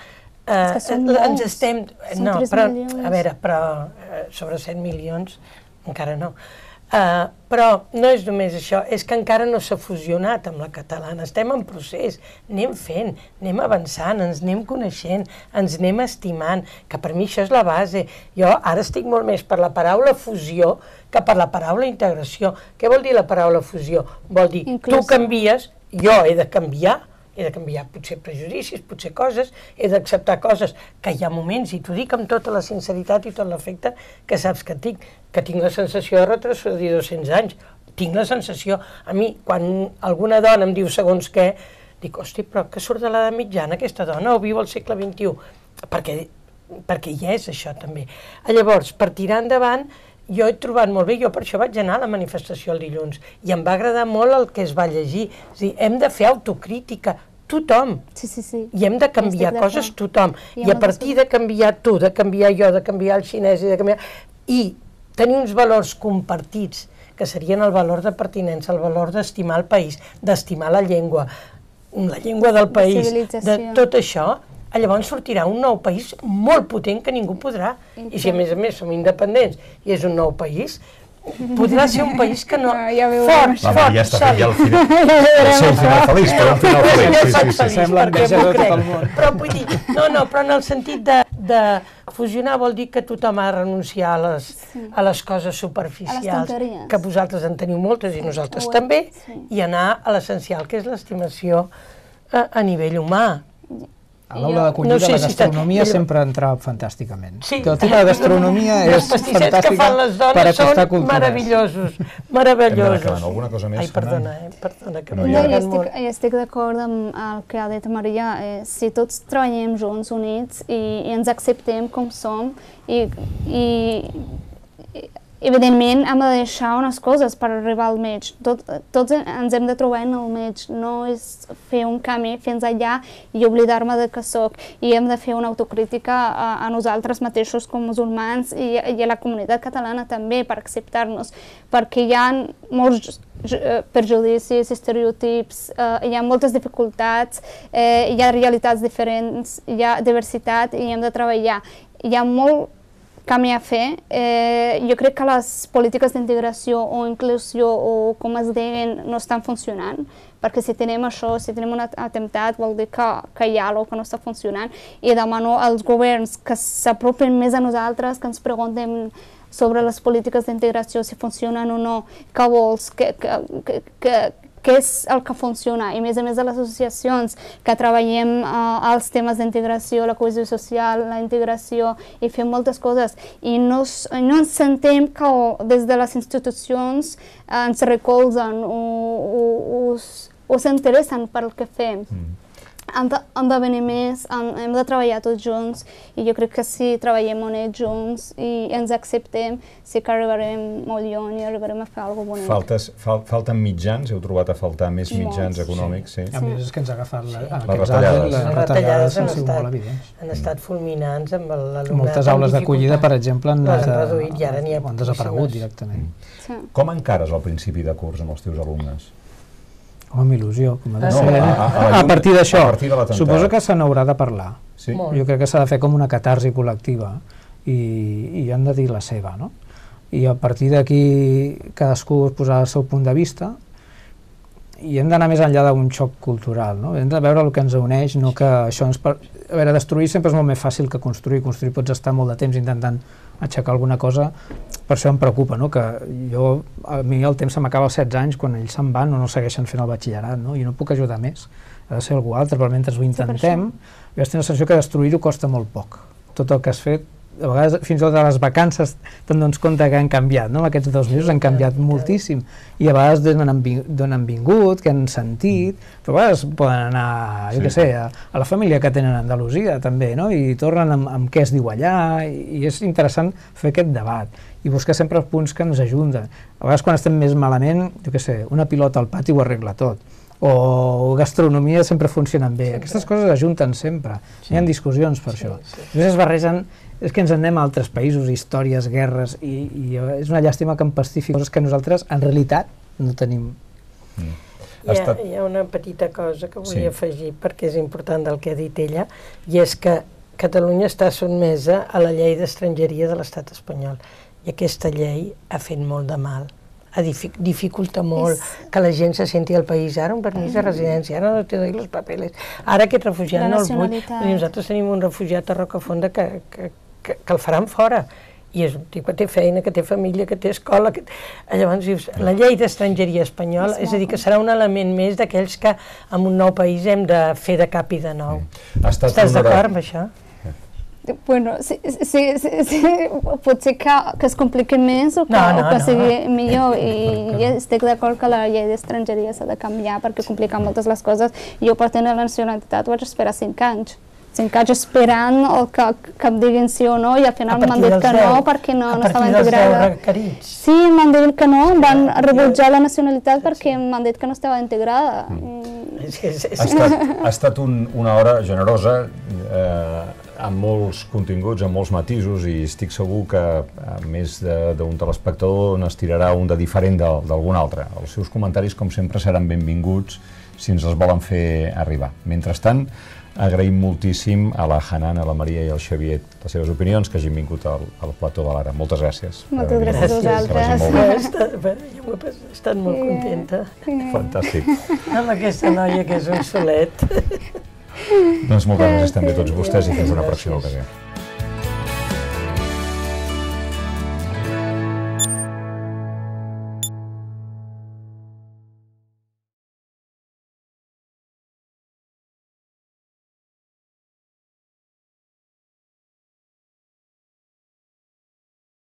ens estem... No, però, a veure, però sobre 100 milions encara no. Però no és només això, és que encara no s'ha fusionat amb la catalana, estem en procés, anem fent, anem avançant, ens anem coneixent, ens anem estimant, que per mi això és la base. Jo ara estic molt més per la paraula fusió que per la paraula integració. Què vol dir la paraula fusió? Vol dir, tu canvies, jo he de canviar potser prejudicis, potser coses, he d'acceptar coses, que hi ha moments, i t'ho dic amb tota la sinceritat i tot l'afecte que saps que tinc la sensació de retrocedir 200 anys, tinc la sensació, a mi, quan alguna dona em diu segons què, dic, hosti, però que surt de l'edat mitjana aquesta dona o viu al segle XXI? Perquè hi és això també. Llavors, per tirar endavant, jo he trobat molt bé, jo per això vaig anar a la manifestació el dilluns, i em va agradar molt el que es va llegir. És a dir, hem de fer autocrítica, tothom. I hem de canviar coses tothom. I a partir de canviar tu, de canviar jo, de canviar el xinès, i tenir uns valors compartits, que serien el valor de pertinença, el valor d'estimar el país, d'estimar la llengua del país, de tot això, llavors sortirà un nou país molt potent que ningú podrà. I si a més som independents i és un nou país, podrà ser un país que no... Fort, ja està fent ja el final feliç, però un final feliç. Sembla enveja de tot el món. Però vull dir, però en el sentit de fusionar vol dir que tothom ha de renunciar a les coses superficials, que vosaltres en teniu moltes i nosaltres també, i anar a l'essencial, que és l'estimació a nivell humà. A l'aula d'acollida la gastronomia sempre entrava fantàsticament. El tema de gastronomia és fantàstica per acostar cultures. Meravellosos, meravellosos. Alguna cosa més? Ai, perdona, que m'ho llarguen molt. Jo estic d'acord amb el que ha dit Maria. Si tots treballem junts, units, i ens acceptem com som, i evidentment hem de deixar unes coses per arribar al mig. Tots ens hem de trobar en el mig. No és fer un camí fins allà i oblidar-me de que soc. I hem de fer una autocrítica a nosaltres mateixos com musulmans i a la comunitat catalana també per acceptar-nos. Perquè hi ha molts prejudicis, estereotips, hi ha moltes dificultats, hi ha realitats diferents, hi ha diversitat i hem de treballar. Hi ha molt camí a fer. Jo crec que les polítiques d'integració o inclusió o com es deien no estan funcionant, perquè si tenim això, si tenim un atemptat, vol dir que hi ha alguna cosa que no està funcionant, i demano als governs que s'apropin més a nosaltres, que ens preguntem sobre les polítiques d'integració, si funcionen o no, què vols, què és el que funciona, i a més de les associacions que treballem els temes d'integració, la cohesió social, la integració, i fem moltes coses, i no ens sentem que des de les institucions ens recolzen o s'interessen per el que fem. Hem de venir més, hem de treballar tots junts, i jo crec que si treballem units junts i ens acceptem, sí que arribarem molt lluny i arribarem a fer alguna cosa bonic. Falten mitjans? Heu trobat a faltar més mitjans econòmics? A més és que ens ha agafat les retallades han sigut molt evidents. Han estat fulminants amb l'alumnat. Moltes aules d'acollida, per exemple, han desaparegut directament. Com encares el principi de curs amb els teus alumnes? Amb il·lusió, com ha de ser. A partir d'això, suposo que se n'haurà de parlar. Jo crec que s'ha de fer com una catarsi col·lectiva i han de dir la seva, no? I a partir d'aquí cadascú es posarà el seu punt de vista i hem d'anar més enllà d'un xoc cultural, no? Hem de veure el que ens uneix, no que això ens... A veure, destruir sempre és molt més fàcil que construir. Construir pots estar molt de temps intentant aixecar alguna cosa, per això em preocupa, no? Que a mi el temps se m'acaba als 16 anys, quan ells se'n van o no segueixen fent el batxillerat, no? I no puc ajudar més, ha de ser algú altre, però mentre ho intentem, jo tinc la sensació que destruir-ho costa molt poc. Tot el que has fet, a vegades fins i tot a les vacances te'n dones compte que han canviat, no? Aquests 2 mesos han canviat moltíssim, i a vegades d'on han vingut, que han sentit, però a vegades poden anar, jo què sé, a la família que tenen a Andalusia també, no? I tornen amb què es diu allà, i és interessant fer aquest debat i buscar sempre els punts que ens ajuden. A vegades quan estem més malament, jo què sé, una pilota al pati ho arregla tot, o gastronomia sempre funcionen bé, aquestes coses ajunten sempre, hi ha discussions per això. Llavors es barregen, és que ens en anem a altres països, històries, guerres, i és una llàstima que empastifi coses que nosaltres en realitat no tenim. Hi ha una petita cosa que volia afegir, perquè és important del que ha dit ella, i és que Catalunya està sotmesa a la llei d'estrangeria de l'estat espanyol, i aquesta llei ha fet molt de mal. Dificulta molt que la gent se senti al país, ara un permís de residència, ara no te doy los papeles, ara aquest refugiat no el vull. Nosaltres tenim un refugiat a Rocafonda que el faran fora, i és un tio que té feina, que té família, que té escola. Llavors dius, la llei d'estrangeria espanyola, és a dir, que serà un element més d'aquells que en un nou país hem de fer de cap i de nou. Estàs d'acord amb això? Bueno, potser que es compliqui més o que sigui millor, i estic d'acord que la llei d'estrangeria s'ha de canviar perquè complica moltes les coses. Jo per tenir la nacionalitat vaig esperar 5 anys. 5 anys esperant que em diguin sí o no, i al final m'han dit que no perquè no estava integrada. A partir dels 10 requerits? Sí, m'han dit que no, em van rebutjar la nacionalitat perquè m'han dit que no estava integrada. Ha estat una hora generosa, amb molts continguts, amb molts matisos, i estic segur que a més d'un telespectador n'estirarà un de diferent d'algun altre. Els seus comentaris, com sempre, seran benvinguts si ens els volen fer arribar. Mentrestant, agraïm moltíssim a la Hanan, a la Maria i al Xavier les seves opinions, que hagin vingut al plató de l'Ara. Moltes gràcies. Moltes gràcies a vosaltres. Jo he estat molt contenta. Fantàstic. Amb aquesta noia que és un solet. Doncs moltes gràcies també a tots vostès i fins una pròxima ocasió.